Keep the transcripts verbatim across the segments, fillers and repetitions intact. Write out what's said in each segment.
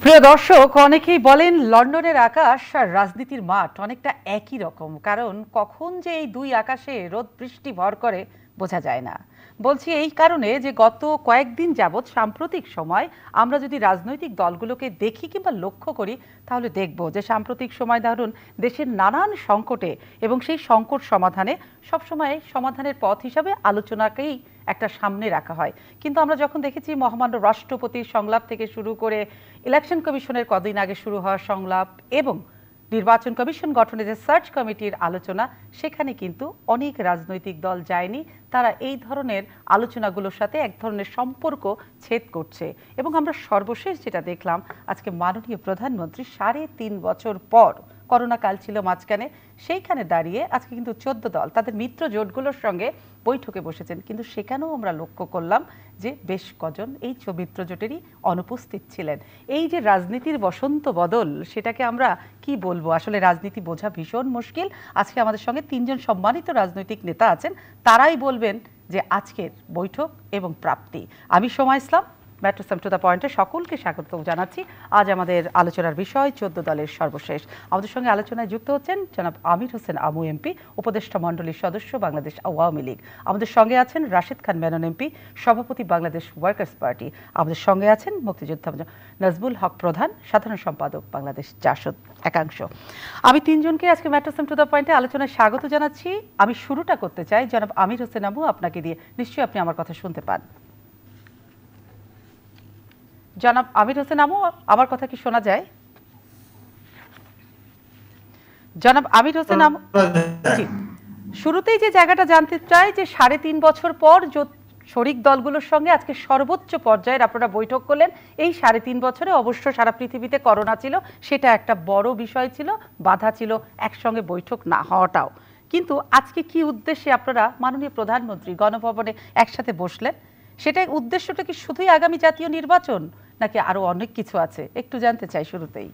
প্রিয় দর্শক, অনেকেই বলেন লন্ডনের আকাশ আর রাজনীতির মাঠ অনেকটা একই রকম, কারণ কখন যে এই দুই আকাশে রোদ বৃষ্টি ভর করে বোঝা যায় না। বলছি এই কারণে যে গত কয়েকদিন যাবৎ সাম্প্রতিক সময় আমরা যদি রাজনৈতিক দলগুলোকে দেখি কিংবা লক্ষ্য করি, তাহলে দেখব যে সাম্প্রতিক সময় ধরুন দেশের নানান সংকটে এবং সেই সংকট সমাধানে সবসময় সমাধানের পথ হিসাবে আলোচনাকেই একটা সামনে রাখা হয়। কিন্তু আমরা যখন দেখেছি মহামান্য রাষ্ট্রপতির সংলাপ থেকে শুরু করে ইলেকশন কমিশনের কদিন আগে শুরু হওয়া সংলাপ এবং নির্বাচন কমিশন গঠনের যে সার্চ কমিটির আলোচনা, সেখানে কিন্তু অনেক রাজনৈতিক দল যায়নি। তারা এই ধরনের আলোচনাগুলোর সাথে এক ধরনের সম্পর্ক ছেদ করছে। এবং আমরা সর্বশেষ যেটা দেখলাম, আজকে মাননীয় প্রধানমন্ত্রী সাড়ে তিন বছর পর, করোনা কাল ছিল মাঝখানে, সেইখানে দাঁড়িয়ে আজকে কিন্তু চোদ্দ দল তাদের মিত্র জোটগুলোর সঙ্গে বৈঠকে বসেছেন। কিন্তু সেখানেও আমরা লক্ষ্য করলাম যে বেশ কজন এই মিত্র জোটেরই অনুপস্থিত ছিলেন। এই যে রাজনীতির বসন্ত বদল, সেটাকে আমরা কি বলবো, আসলে রাজনীতি বোঝা ভীষণ মুশকিল। আজকে আমাদের সঙ্গে তিনজন সম্মানিত রাজনৈতিক নেতা আছেন, তারাই বলবেন যে আজকের বৈঠক এবং প্রাপ্তি। আমি Soma Islam, metro sum to the পয়েন্টে সকলকে স্বাগত জানাচ্ছি। আজ আমাদের আলোচনার বিষয় চোদ্দ দলের সর্বশেষ। আমাদের সঙ্গে আলোচনায় যুক্ত হচ্ছেন জনাব আমির হোসেন আমু এমপি, উপদেষ্টা মণ্ডলীর সদস্য, বাংলাদেশ আওয়ামী লীগ। আমাদের সঙ্গে আছেন রাশেদ খান মেনন এমপি, সভাপতি, বাংলাদেশ ওয়ার্কার্স পার্টি। আমাদের সঙ্গে আছেন মুক্তিযোদ্ধা নাজবুল হক প্রধান, সাধারণ সম্পাদক, বাংলাদেশ জাসদ একাংশ। আমি তিনজনকে আজকে মেট্রো সাম টু দ্য পয়েন্টে আলোচনায় স্বাগত জানাচ্ছি। আমি শুরুটা করতে চাই জনাব আমির হোসেন আমু, আপনাকে দিয়ে। নিশ্চয়ই আপনি আমার কথা শুনতে পান। জনাব আমির হোসেন আমু, আমার কথা কি শোনা যায়? জনাব আমির হোসেন আমু, জি, শুরুতেই যে জায়গাটা জানতে চাই যে সাড়ে তিন বছর পর শরিক দলগুলোর সঙ্গে আজকে সর্বোচ্চ পর্যায়ের আপনারা বৈঠক করলেন। এই সাড়ে তিন বছরে অবশ্য সারা পৃথিবীতে করোনা ছিল, সেটা একটা বড় বিষয় ছিল, বাধা ছিল একসঙ্গে বৈঠক না হওয়াটাও। কিন্তু আজকে কি উদ্দেশ্যে আপনারা মাননীয় প্রধানমন্ত্রী গণভবনে একসাথে বসলেন? সেটাই উদ্দেশ্যটা কি শুধুই আগামী জাতীয় নির্বাচন, নাকি আরো অনেক কিছু আছে? একটু জানতে চাই শুরুতেই।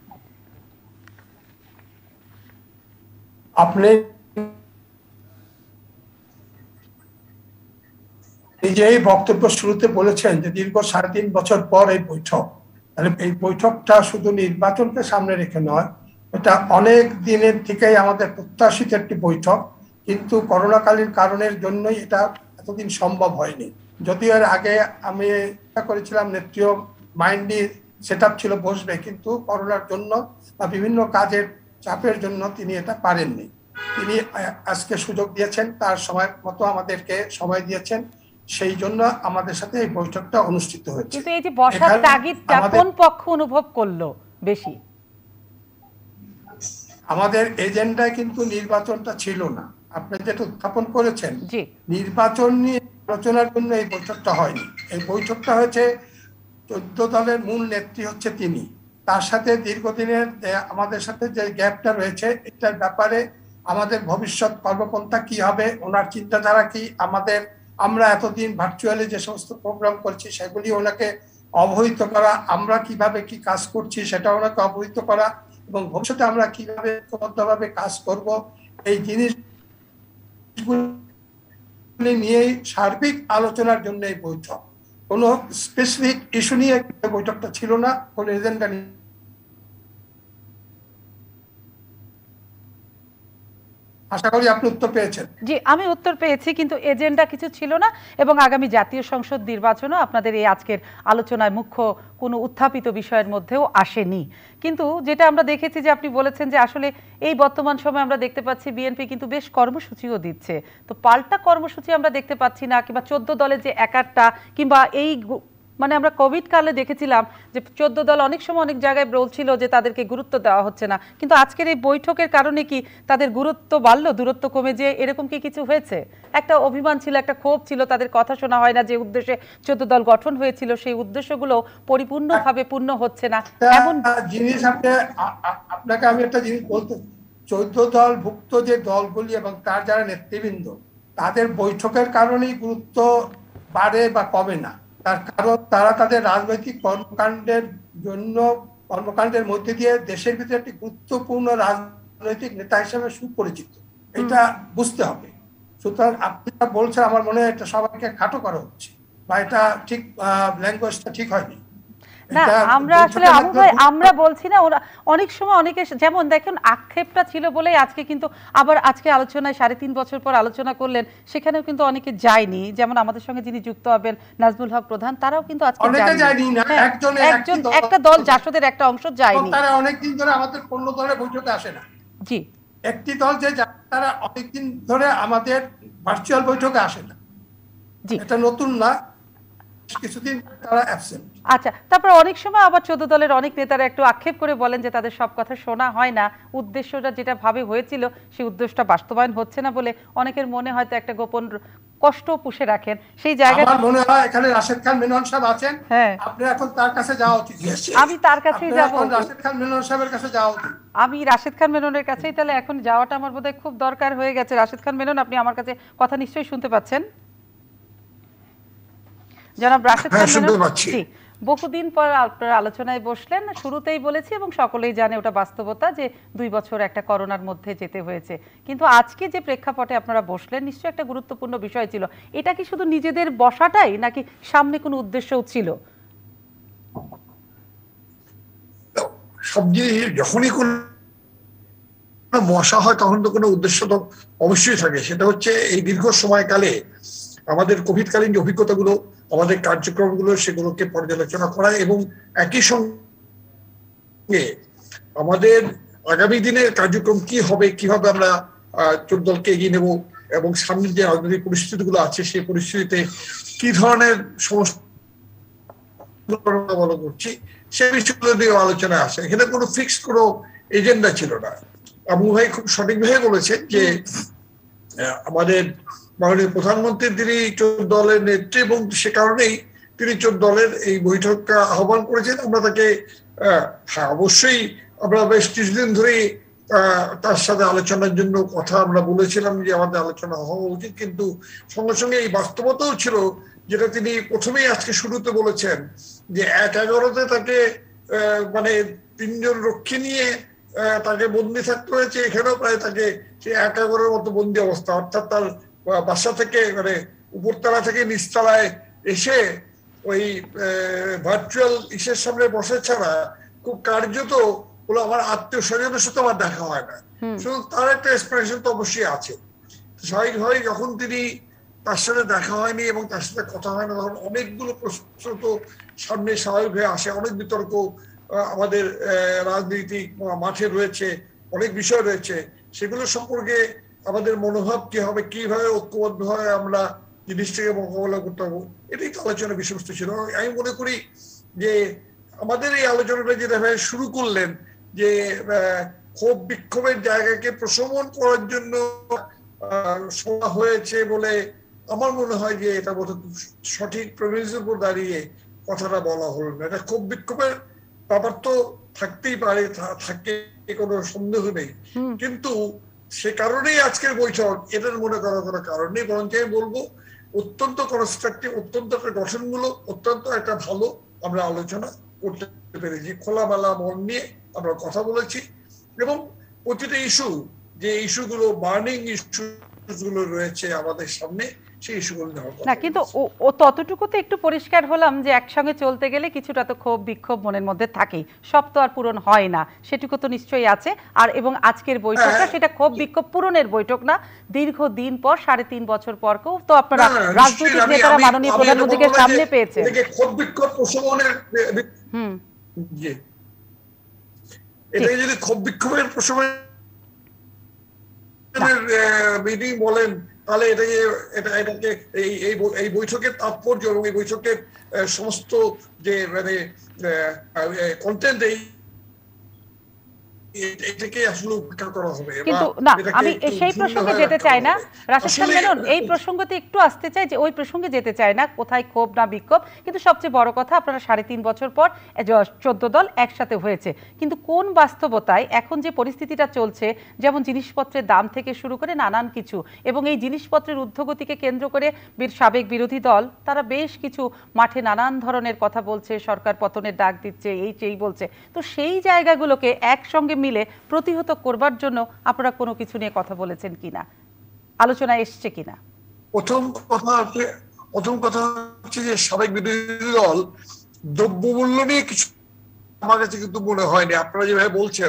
আপনি নিজেই বক্তব্য শুরুতে বলেছেন যে দীর্ঘ সাড়ে তিন বছর পর এই বৈঠক। তাহলে এই বৈঠকটা শুধু নির্বাচনকে সামনে রেখে নয়, এটা অনেক দিনের থেকেই আমাদের প্রত্যাশিত একটি বৈঠক, কিন্তু করোনাকালীন কারণের জন্যই এটা এতদিন সম্ভব হয়নি। যদিও এর আগে আমি করেছিলাম, নেত্রীয় মাইন্ডলি সেট আপ ছিল বসবে, কিন্তু করোনার জন্য বা বিভিন্ন কাজের চাপের জন্য তিনি এটা পারেননি। তিনি আজকে সুযোগ দিয়েছেন, তার সময় মতো আমাদেরকে সময় দিয়েছেন, সেই জন্য আমাদের সাথে এই বৈঠকটা অনুষ্ঠিত হয়েছে। কিন্তু এই যে বসার তাগিদটা কোন পক্ষ অনুভব করলো বেশি? আমাদের এজেন্ডায় কিন্তু নির্বাচনটা ছিল না। আপনি যেটা উত্থাপন করেছেন, নির্বাচন নিয়ে আলোচনার জন্য এই বৈঠকটা হয়নি। এই বৈঠকটা হয়েছে চোদ্দ দলের মূল নেত্রী হচ্ছে তিনি, তার সাথে দীর্ঘদিনের আমাদের সাথে যে গ্যাপটা রয়েছে, এটার ব্যাপারে আমাদের ভবিষ্যৎ কর্মপন্থা কি হবে, ওনার চিন্তাধারা কি, আমাদের আমরা এতদিন ভার্চুয়ালি যে সমস্ত প্রোগ্রাম করছি সেগুলি ওনাকে অবহিত করা, আমরা কিভাবে কি কাজ করছি সেটা ওনাকে অবহিত করা, এবং ভবিষ্যতে আমরা কিভাবে ঐক্যবদ্ধভাবে কাজ করব, এই জিনিসগুলি নিয়েই সার্বিক আলোচনার জন্য এই বৈঠক। কোনো স্পেসিফিক ইস্যু নিয়ে বৈঠকটা ছিল না, কোনো এজেন্ডা নিয়ে। আশা করি আপনি উত্তর পেয়েছেন। জি, আমি উত্তর পেয়েছি, কিন্তু এজেন্ডা কিছু ছিল না এবং আগামী জাতীয় সংসদ নির্বাচনও আপনাদের এই আজকের আলোচনায় মুখ্য কোনো উত্থাপিত বিষয়ের মধ্যেও আসেনি। কিন্তু যেটা আমরা দেখেছি যে আপনি বলেছেন যে আসলে এই বর্তমান সময়ে আমরা দেখতে পাচ্ছি বিএনপি কিন্তু বেশ কর্মসূচিও দিচ্ছে, তো পাল্টা কর্মসূচি আমরা দেখতে পাচ্ছি না, কিংবা চোদ্দ দলের যে একারটা, কিংবা এই মানে আমরা কোভিড কালে দেখেছিলাম যে চোদ্দ দল অনেক সময় অনেক জায়গায় বলছিল যে তাদেরকে গুরুত্ব দেওয়া হচ্ছে না, কিন্তু আজকের এই বৈঠকের কারণে কি তাদের গুরুত্ব বাড়লো, দূরত্ব কমে, যে এরকম কি কিছু হয়েছে? একটা অভিমান ছিল, একটা ক্ষোভ ছিল, তাদের কথা শোনা হয় না, যে উদ্দেশ্যে চোদ্দ দল গঠন হয়েছিল সেই উদ্দেশ্যগুলো পরিপূর্ণভাবে পূর্ণ হচ্ছে না, এমন জিনিস। আপনি আপনাকে আমি একটা জিনিস বলতে, চোদ্দ দল ভুক্ত যে দলগুলি এবং তার যারা নেতৃবৃন্দ, তাদের বৈঠকের কারণেই গুরুত্ব বাড়ে বা কমে না। তার কারণ তারা তাদের রাজনৈতিক কর্মকাণ্ডের জন্য কর্মকাণ্ডের মধ্যে দিয়ে দেশের ভিতরে একটি গুরুত্বপূর্ণ রাজনৈতিক নেতা হিসেবে সুপরিচিত, এটা বুঝতে হবে। সুতরাং আপনি বলছেন, আমার মনে হয় এটা সবাইকে খাটো করা হচ্ছে, বা এটা ঠিক ল্যাঙ্গুয়েজটা ঠিক হয়নি। না আমরা আসলে আমু ভাই আমরা বলছি না, ওরা অনেক সময় অনেকে যেমন দেখেন আক্ষেপটা ছিল বলেই আজকে কিন্তু আবার আজকে আলোচনায় সাড়ে তিন বছর পর আলোচনা করলেন, সেখানেও কিন্তু অনেকে যায়নি, যেমন আমাদের সঙ্গে যিনি যুক্ত হবেন নাজমুল হক প্রধান, তারাও কিন্তু আজকে যায়নি। একজন একজন একটা দল জাসদের একটা অংশ যায়নি, তারা অনেকদিন ধরে আমাদের পূর্ণ দলের বৈঠকে আসে না। জি, একটি দল যে তারা অনেকদিন ধরে আমাদের ভার্চুয়াল বৈঠকে আসে না। জি, এটা নতুন না, কিছুদিন তারা অ্যাবসেন্ট। আচ্ছা, তারপর অনেক সময় আবার চোদ্দ দলের অনেক নেতারা একটু আক্ষেপ করে বলেন যে তাদের সব কথা শোনা হয় না, উদ্দেশ্যটা যেটা ভাবে হয়েছিল সেই উদ্দেশ্যটা বাস্তবায়ন হচ্ছে না বলে অনেকের মনে হয়তো একটা গোপন কষ্ট পুষে রাখেন। সেই জায়গায় আমার মনে হয় এখানে রাশেদ খান মেনন সাহেব আছেন, হ্যাঁ, আপনি এখন তার কাছে যাওয়া উচিত। আমি তার কাছেই যাব, রাশেদ খান মেনন সাহেবের কাছে যাওয়া উচিত। আমি রাশেদ খান মেননের কাছেই তাহলে এখন যাওয়াটা আমার বোধহয় খুব দরকার হয়ে গেছে। রাশেদ খান মেনন, আপনি আমার কাছে কথা নিশ্চয়ই শুনতে পাচ্ছেন? জনাব রাশেদ খান মেনন, জি, বহুদিন পর আপনারা আলোচনায় বসলেন। শুরুতেই বলেছি এবং সকলেই জানে ওটা বাস্তবতা যে দুই বছর একটা করোনার মধ্যে যেতে হয়েছে, কিন্তু আজকে যে প্রেক্ষাপটে আপনারা বসলেন নিশ্চয়ই একটা গুরুত্বপূর্ণ বিষয় ছিল। এটা কি শুধু নিজেদের বসাটাই নাকি সামনে কোনো উদ্দেশ্যও ছিল? সব জিনিস যখনই কোন বসা হয় তখন তো কোনো উদ্দেশ্য তো অবশ্যই থাকে। সেটা হচ্ছে এই দীর্ঘ সময়কালে আমাদের কোভিডকালীন যে অভিজ্ঞতাগুলো, আমাদের কার্যক্রমগুলো, সেগুলোকে পর্যালোচনা করা এবং একই সঙ্গে আমাদের আগামী দিনের কার্যক্রম কি হবে, কিভাবে আমরা চোদ্দ দলকে এগিয়ে নেব এবং সামনের যে রাজনৈতিক পরিস্থিতিগুলো আছে সেই পরিস্থিতিতে কি ধরনের সমস্যা বলা করছি সে বিষয়গুলো নিয়ে আলোচনা আসে। এখানে কোনো ফিক্সড কোনো এজেন্ডা ছিল না। আবু ভাই খুব সঠিকভাবে বলেছেন যে আমাদের মাননীয় প্রধানমন্ত্রী তিনি চোদ্দ দলের নেত্রী এবং সে কারণেই তিনি চোদ্দ দলের এই বৈঠকটা আহ্বান করেছেন। আমরা তাকে হ্যাঁ অবশ্যই আমরা বেশ কিছুদিন ধরেই তার সাথে আলোচনার জন্য কথা আমরা বলেছিলাম যে আমাদের আলোচনা হওয়া উচিত, কিন্তু সঙ্গে সঙ্গে এই বাস্তবতাও ছিল যেটা তিনি প্রথমেই আজকে শুরুতে বলেছেন যে এক এগারোতে তাকে মানে তিনজন রক্ষী নিয়ে তাকে বন্দি থাকতে হয়েছে। এখানেও প্রায় তাকে সেই এক এগারোর মতো বন্দি অবস্থা, অর্থাৎ তার বাসা থেকে মানে উপরতলা থেকে নিচতলায় এসে ওই ভার্চুয়াল ইসের সামনে বসে ছাড়া খুব কার্যত বলে আমার আত্মীয় স্বজনের সাথে আমার দেখা হয় না। শুধু তার একটা এক্সপ্রেশন তো অবশ্যই আছে। স্বাভাবিকভাবে যখন তিনি তার সাথে দেখা হয়নি এবং তার সাথে কথা হয় না তখন অনেকগুলো প্রশ্ন তো সামনে স্বাভাবিক হয়ে আসে, অনেক বিতর্ক আমাদের রাজনৈতিক মাঠে রয়েছে, অনেক বিষয় রয়েছে, সেগুলো সম্পর্কে আমাদের মনোভাব কি হবে, কিভাবে ঐক্যবদ্ধ হয় আমরা জিনিসটাকে মোকাবেলা করতে হবে, এটাই তো আলোচনার বিষয়বস্তু ছিল। আমি মনে করি যে আমাদের এই আলোচনাটা যেটা শুরু করলেন যে ক্ষোভ বিক্ষোভের জায়গাকে প্রশমন করার জন্য শোনা হয়েছে বলে আমার মনে হয় যে এটা বোধহয় খুব সঠিক প্রেমিসের উপর দাঁড়িয়ে কথাটা বলা হলো না। এটা ক্ষোভ বিক্ষোভের ব্যাপার তো থাকতেই পারে, থাকে, কোনো সন্দেহ নেই, কিন্তু সে কারণেই আজকের বৈঠক এটার মনে করার কোনো কারণ নেই। বরঞ্চ আমি বলবো অত্যন্ত কনস্ট্রাকটিভ, অত্যন্ত একটা গঠনমূলক, অত্যন্ত একটা ভালো আমরা আলোচনা করতে পেরেছি। খোলামেলা মন নিয়ে আমরা কথা বলেছি এবং প্রতিটা ইস্যু যে ইস্যুগুলো বার্নিং ইস্যুগুলো রয়েছে আমাদের সামনে সেই ইস্যুগুলো না, কিন্তু ও ততটুকুতে একটু পরিষ্কার হলাম যে একসঙ্গে চলতে গেলে কিছুটা তো ক্ষোভ বিক্ষোভ মনের মধ্যে থাকেই, সব তো আর পূরণ হয় না, সেটুকু তো নিশ্চয়ই আছে। আর এবং আজকের বৈঠকটা সেটা ক্ষোভ বিক্ষোভ পূরণের বৈঠক না, দীর্ঘদিন পর সাড়ে তিন বছর পর কেউ তো আপনারা রাজনৈতিক নেতারা মাননীয় প্রধানমন্ত্রীকে সামনে পেয়েছেন। ক্ষোভ বিক্ষোভ প্রশমনের হুম জি এটা যদি ক্ষোভ বিক্ষোভের প্রশমনের মিটিং বলেন তাহলে এটাকে এটা এটাকে এই এই বৈঠকের তাৎপর্য এবং এই বৈঠকের সমস্ত যে মানে কন্টেন্ট এই এটাকে আসলে উপেক্ষা করা হবে। কিন্তু না, আমি সেই প্রসঙ্গে যেতে চাই না রাশেদ খান মেনন, এই প্রসঙ্গতে একটু আসতে চাই যে ওই প্রসঙ্গে যেতে চাই না কোথায় ক্ষোভ না বিক্ষোভ, কিন্তু সবচেয়ে বড় কথা আপনারা সাড়ে তিন বছর পর চোদ্দ দল একসাথে হয়েছে, কিন্তু কোন বাস্তবতায় এখন যে পরিস্থিতিটা চলছে, যেমন জিনিসপত্রের দাম থেকে শুরু করে নানান কিছু, এবং এই জিনিসপত্রের ঊর্ধ্বগতিকে কেন্দ্র করে সাবেক বিরোধী দল তারা বেশ কিছু মাঠে নানান ধরনের কথা বলছে, সরকার পতনের ডাক দিচ্ছে, এই সেই বলছে, তো সেই জায়গাগুলোকে একসঙ্গে মিলে প্রতিহত করবার জন্য আপনারা কোনো কিছু নিয়ে কথা বলেছেন কিনা, আলোচনা এসছে কিনা? প্রথম কথা প্রথম কথা হচ্ছে যে সাবেক বিরোধী দল দ্রব্যমূল্য নিয়ে কিছু আমার কাছে কিন্তু মনে হয়নি। আপনারা যেভাবে বলছেন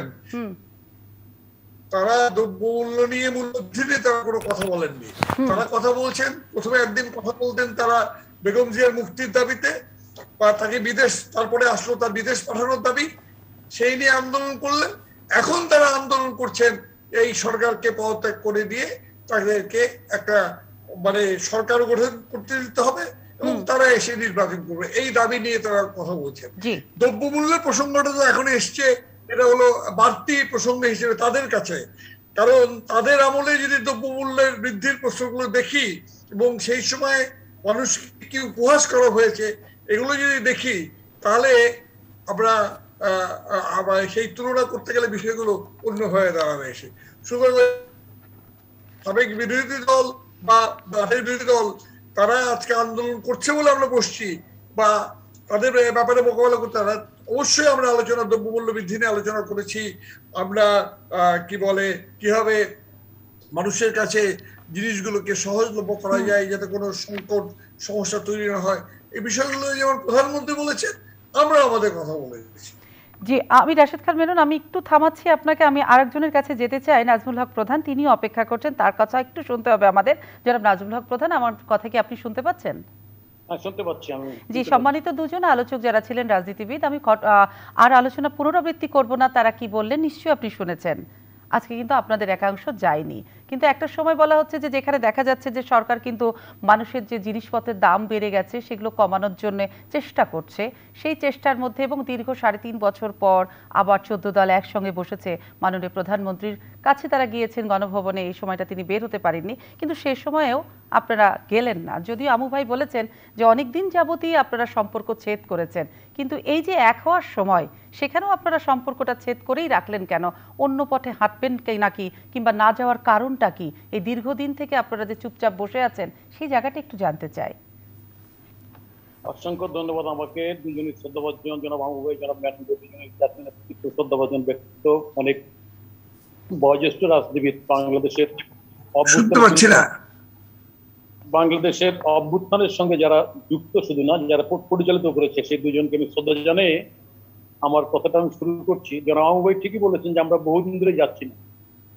তারা দ্রব্যমূল্য নিয়ে মূল্যবৃদ্ধি নিয়ে তারা কোনো কথা বলেননি। তারা কথা বলছেন, প্রথমে একদিন কথা বলতেন তারা বেগম জিয়ার মুক্তির দাবিতে, বা তাকে বিদেশ, তারপরে আসলো তার বিদেশ পাঠানোর দাবি, সেই নিয়ে আন্দোলন করলেন। এখন তারা আন্দোলন করছেন এই সরকারকে পদত্যাগ করে দিয়ে তাদেরকে একটা মানে সরকার গঠন করতে দিতে হবে এবং তারা এসে নির্বাচন করবে, এই দাবি নিয়ে তারা কথা বলছেন। দ্রব্যমূল্যের প্রসঙ্গটা তো এখন এসছে, এটা হলো বাড়তি প্রসঙ্গ হিসেবে তাদের কাছে, কারণ তাদের আমলে যদি দ্রব্যমূল্যের বৃদ্ধির প্রশ্নগুলো দেখি এবং সেই সময় মানুষকে কি উপহাস করা হয়েছে এগুলো যদি দেখি, তাহলে আমরা আবার সেই তুলনা করতে গেলে বিষয়গুলো অন্য হয়ে দাঁড়াবে এসে। সুতরাং সাবেক বিরোধী দল বা বাটের বিরোধী দল তারা আজকে আন্দোলন করছে বলে আমরা বসছি বা তাদের ব্যাপারে মোকাবেলা করতে, অবশ্যই আমরা আলোচনা দ্রব্যমূল্য বৃদ্ধি নিয়ে আলোচনা করেছি। আমরা কি বলে কিভাবে মানুষের কাছে জিনিসগুলোকে সহজলভ্য করা যায় যাতে কোনো সংকট সমস্যা তৈরি না হয়, এই বিষয়গুলো যেমন প্রধানমন্ত্রী বলেছেন আমরা আমাদের কথা বলেছি। জি, আমি রাশেদ খান মেনন, আমি একটু থামাচ্ছি আপনাকে, আমি আরেকজনের কাছে যেতে চাই। নাজমুল হক প্রধান, তিনিও অপেক্ষা করছেন, তার কথা একটু শুনতে হবে আমাদের। জনাব নাজমুল হক প্রধান, আমার কথা কি আপনি শুনতে পাচ্ছেন? শুনতে পাচ্ছি আমি। জি, সম্মানিত দুজন আলোচক যারা ছিলেন রাজনীতিবিদ, আমি আর আলোচনা পুনরাবৃত্তি করব না, তারা কি বললেন নিশ্চয়ই আপনি শুনেছেন। আজকে কিন্তু আপনাদের একাংশ যায়নি, কিন্তু একটা সময় বলা হচ্ছে যে যেখানে দেখা যাচ্ছে যে সরকার কিন্তু মানুষের যে জিনিসপত্রের দাম বেড়ে গেছে সেগুলো কমানোর জন্য চেষ্টা করছে, সেই চেষ্টার মধ্যে এবং দীর্ঘ সাড়ে তিন বছর পর আবার চোদ্দ দল একসঙ্গে বসেছে, মাননীয় প্রধানমন্ত্রীর কাছে তারা গিয়েছেন গণভবনে, এই সময়টা তিনি বের হতে পারেননি, কিন্তু সে সময়েও আপনারা গেলেন না। যদিও আমু ভাই বলেছেন যে অনেক দিন যাবতই আপনারা সম্পর্ক ছেদ করেছেন, কিন্তু এই যে এক হওয়ার সময় সেখানেও আপনারা সম্পর্কটা ছেদ করেই রাখলেন কেন? অন্য পথে হাঁটবেন নাকি, কিংবা না যাওয়ার কারণটা কি? এই দীর্ঘদিন থেকে আপনারা যে চুপচাপ বসে আছেন সেই জায়গাটা একটু জানতে চাই। অসংখ্য ধন্যবাদ। আমাকে দুজনের শ্রদ্ধাভাজন জনাব আমু ভাই, জনাব ম্যাডাম, দুজনের শ্রদ্ধাভাজন ব্যক্তিত্ব, অনেক বয়োজ্যেষ্ঠ রাজনীতিবিদ, বাংলাদেশের বাংলাদেশের অভ্যুত্থানের সঙ্গে যারা যুক্ত, শুধু না যারা পরিচালিত করেছে, সেই দুজনকে আমি শ্রদ্ধা জানিয়ে আমার কথাটা আমি শুরু করছি। জনাব আমু ভাই ঠিকই বলেছেন যে আমরা বহুদিন ধরে যাচ্ছি না।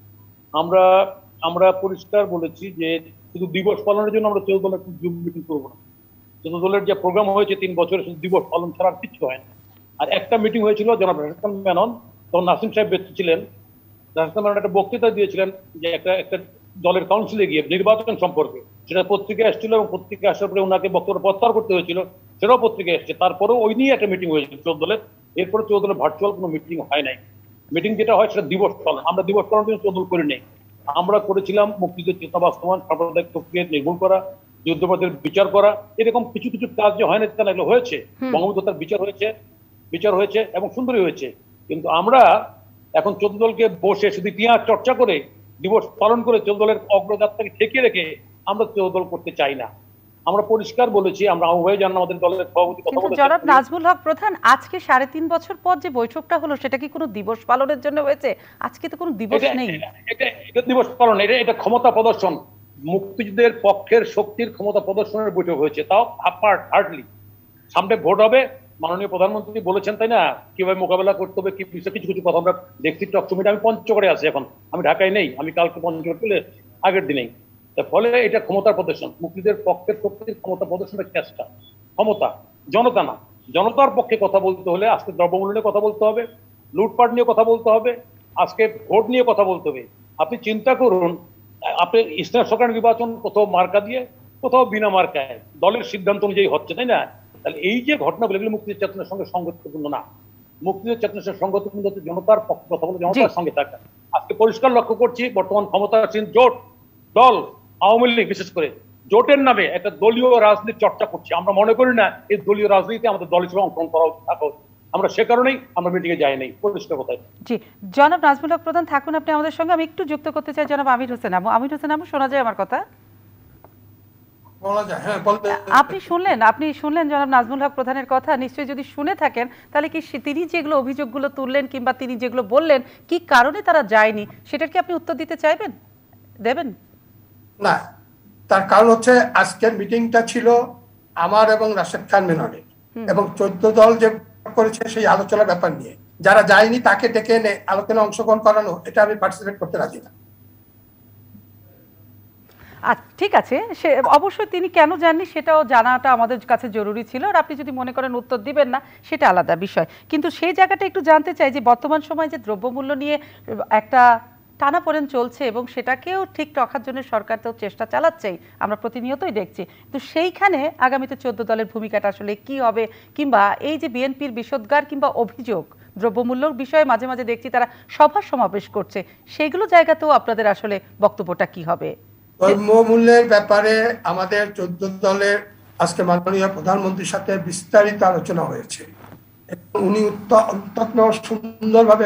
আমরা আমরা পরিষ্কার বলেছি যে শুধু দিবস পালনের জন্য আমরা চৌদ্দ দলের জুম মিটিং করবো না। চৌদ্দ দলের যে প্রোগ্রাম হয়েছে তিন বছরে শুধু দিবস পালন ছাড়া আর কিছু হয় না। আর একটা মিটিং হয়েছিল জনাব রাশেদ খান মেনন, তখন নাসিম সাহেব ব্যক্তি ছিলেন, রাশেদ খান মেনন একটা বক্তৃতা দিয়েছিলেন যে একটা একটা দলের কাউন্সিলে গিয়ে নির্বাচন সম্পর্কে, সেটা পত্রিকায় এসেছিল এবং পত্রিকায় আসার পরে ওনাকে বক্তব্য প্রত্যাহার করতে হয়েছিল, সেটাও পত্রিকায় এসছে। তারপরেও ওই নিয়ে একটা মিটিং হয়েছিল চৌদ্দ দলের, এরপরে চৌদ্দ দলের ভার্চুয়াল কোনো মিটিং হয় নাই। মিটিং যেটা হয় সেটা দিবস পালন, আমরা দিবস পালনের জন্য চৌদ্দ দল করি নাই। আমরা করেছিলাম মুক্তিযুদ্ধের চেতনা বাস্তবায়ন, সাম্প্রদায়িক প্রক্রিয়া নির্মূল করা, যুদ্ধপথের বিচার করা, এরকম কিছু কিছু কাজ যে হয় না তা এগুলো হয়েছে। বঙ্গবন্ধু তার বিচার হয়েছে, বিচার হয়েছে এবং সুন্দরই হয়েছে। কিন্তু আমরা এখন চৌদ্দ দলকে বসে শুধু ইতিহাস চর্চা করে দিবস পালন করে চৌদ্দ দলের অগ্রযাত্রাকে ঠেকিয়ে রেখে আমরা চৌদ্দ দল করতে চাই না। আমরা পরিষ্কার বলেছি, আমরা আমু ভাই জানেন আমাদের দলের সভাপতি কথা বলেছেন। জনাব নাজমুল হক প্রধান, আজকে সাড়ে তিন বছর পর যে বৈঠকটা হলো সেটা কি কোনো দিবস পালনের জন্য হয়েছে? আজকে তো কোনো দিবস নেই। এটা এটা দিবস পালন, এটা এটা ক্ষমতা প্রদর্শন, মুক্তিযুদ্ধের পক্ষের শক্তির ক্ষমতা প্রদর্শনের বৈঠক হয়েছে, তাও হার্ডলি। সামনে ভোট হবে, মাননীয় প্রধানমন্ত্রী বলেছেন তাই না কিভাবে মোকাবেলা করতে হবে, কি বিষয়ে কিছু কিছু কথা আমরা দেখছি টক শোতে। আমি পঞ্চগড়ে আছি এখন, আমি ঢাকায় নেই, আমি কালকে পঞ্চগড় পেলে আগের দিনেই। ফলে এটা ক্ষমতার প্রদর্শন, মুক্তিযুদ্ধের পক্ষের শক্তির ক্ষমতা প্রদর্শনের চেষ্টা, ক্ষমতা, জনতা না। জনতার পক্ষে কথা বলতে হলে আজকে দ্রব্যমূল্য নিয়ে কথা বলতে হবে, লুটপাট নিয়ে কথা বলতে হবে, আজকে ভোট নিয়ে কথা বলতে হবে। আপনি চিন্তা করুন, আপনি ইসলাম সরকার নির্বাচন কোথাও মার্কা দিয়ে, কোথাও বিনা মার্কায়, দলের সিদ্ধান্ত অনুযায়ী হচ্ছে, তাই না? তাহলে এই যে ঘটনাগুলো, এগুলো মুক্তিযুদ্ধের চেতনার সঙ্গে সঙ্গতিপূর্ণ না। মুক্তিযুদ্ধের চেতনার সঙ্গে সঙ্গতিপূর্ণ হচ্ছে জনতার পক্ষে কথা বলে, জনতার সঙ্গে থাকা। আজকে পরিষ্কার লক্ষ্য করছি বর্তমান ক্ষমতাসীন জোট দল, আওয়ামী লীগ বিশেষ করে, জোটের নামে একটা দলীয় রাজনীতি চর্চা করছে। আমরা মনে করি না এই দলীয় রাজনীতিতে আমাদের দল হিসেবে অংশগ্রহণ করা থাকা উচিত। আমরা সে কারণেই আমরা মিটিং এ যাই নাই, পরিষ্কার কথায়। জি, জনাব নাজমুল হক প্রধান থাকুন আপনি আমাদের সঙ্গে। আমি একটু যুক্ত করতে চাই জনাব আমির হোসেন আমু। আমির হোসেন আমু, শোনা যায় আমার কথা? আপনি শুনলেন, আপনি শুনলেন জনাব নাজমুল হক প্রধানের কথা। নিশ্চয়ই যদি শুনে থাকেন তাহলে কি তিনি যেগুলো অভিযোগগুলো তুললেন কিংবা তিনি যেগুলো বললেন কি কারণে তারা যায়নি, সেটার কি আপনি উত্তর দিতে চাইবেন, দেবেন? না, তার কারণ হচ্ছে আজকের মিটিংটা ছিল আমার এবং রাশেদ খান মেননের। এবং চোদ্দ দল যে করেছে সেই আলোচনার ব্যাপার নিয়ে যারা যায়নি তাকে ডেকে এনে আলোচনা অংশগ্রহণ করানো, এটা আমি পার্টিসিপেট করতে রাজি না। আচ্ছা ঠিক আছে, সে অবশ্যই তিনি কেন জাননি সেটাও জানাটা আমাদের কাছে জরুরি ছিল, আর আপনি যদি মনে করেন উত্তর দিবেন না সেটা আলাদা বিষয়। কিন্তু সেই জায়গাটা একটু জানতে চাই যে বর্তমান সময়ে যে দ্রব্যমূল্য নিয়ে একটা টানাপোড়েন চলছে এবং সেটাকেও ঠিক রাখার জন্য সরকার তো চেষ্টা চালাচ্ছেই, আমরা প্রতিনিয়তই দেখছি। তো সেইখানে আগামীতে চোদ্দ দলের ভূমিকাটা আসলে কি হবে, কিংবা এই যে বিএনপির বিষোদ্গার কিংবা অভিযোগ দ্রব্যমূল্যর বিষয়ে মাঝে মাঝে দেখছি তারা সভা সমাবেশ করছে, সেইগুলো জায়গাতেও আপনাদের আসলে বক্তব্যটা কি হবে? দ্রব্যমূল্যের ব্যাপারে আমাদের চোদ্দ দলের আজকে মাননীয় প্রধানমন্ত্রীর সাথে বিস্তারিত আলোচনা হয়েছে। উনি অত্যন্ত সুন্দরভাবে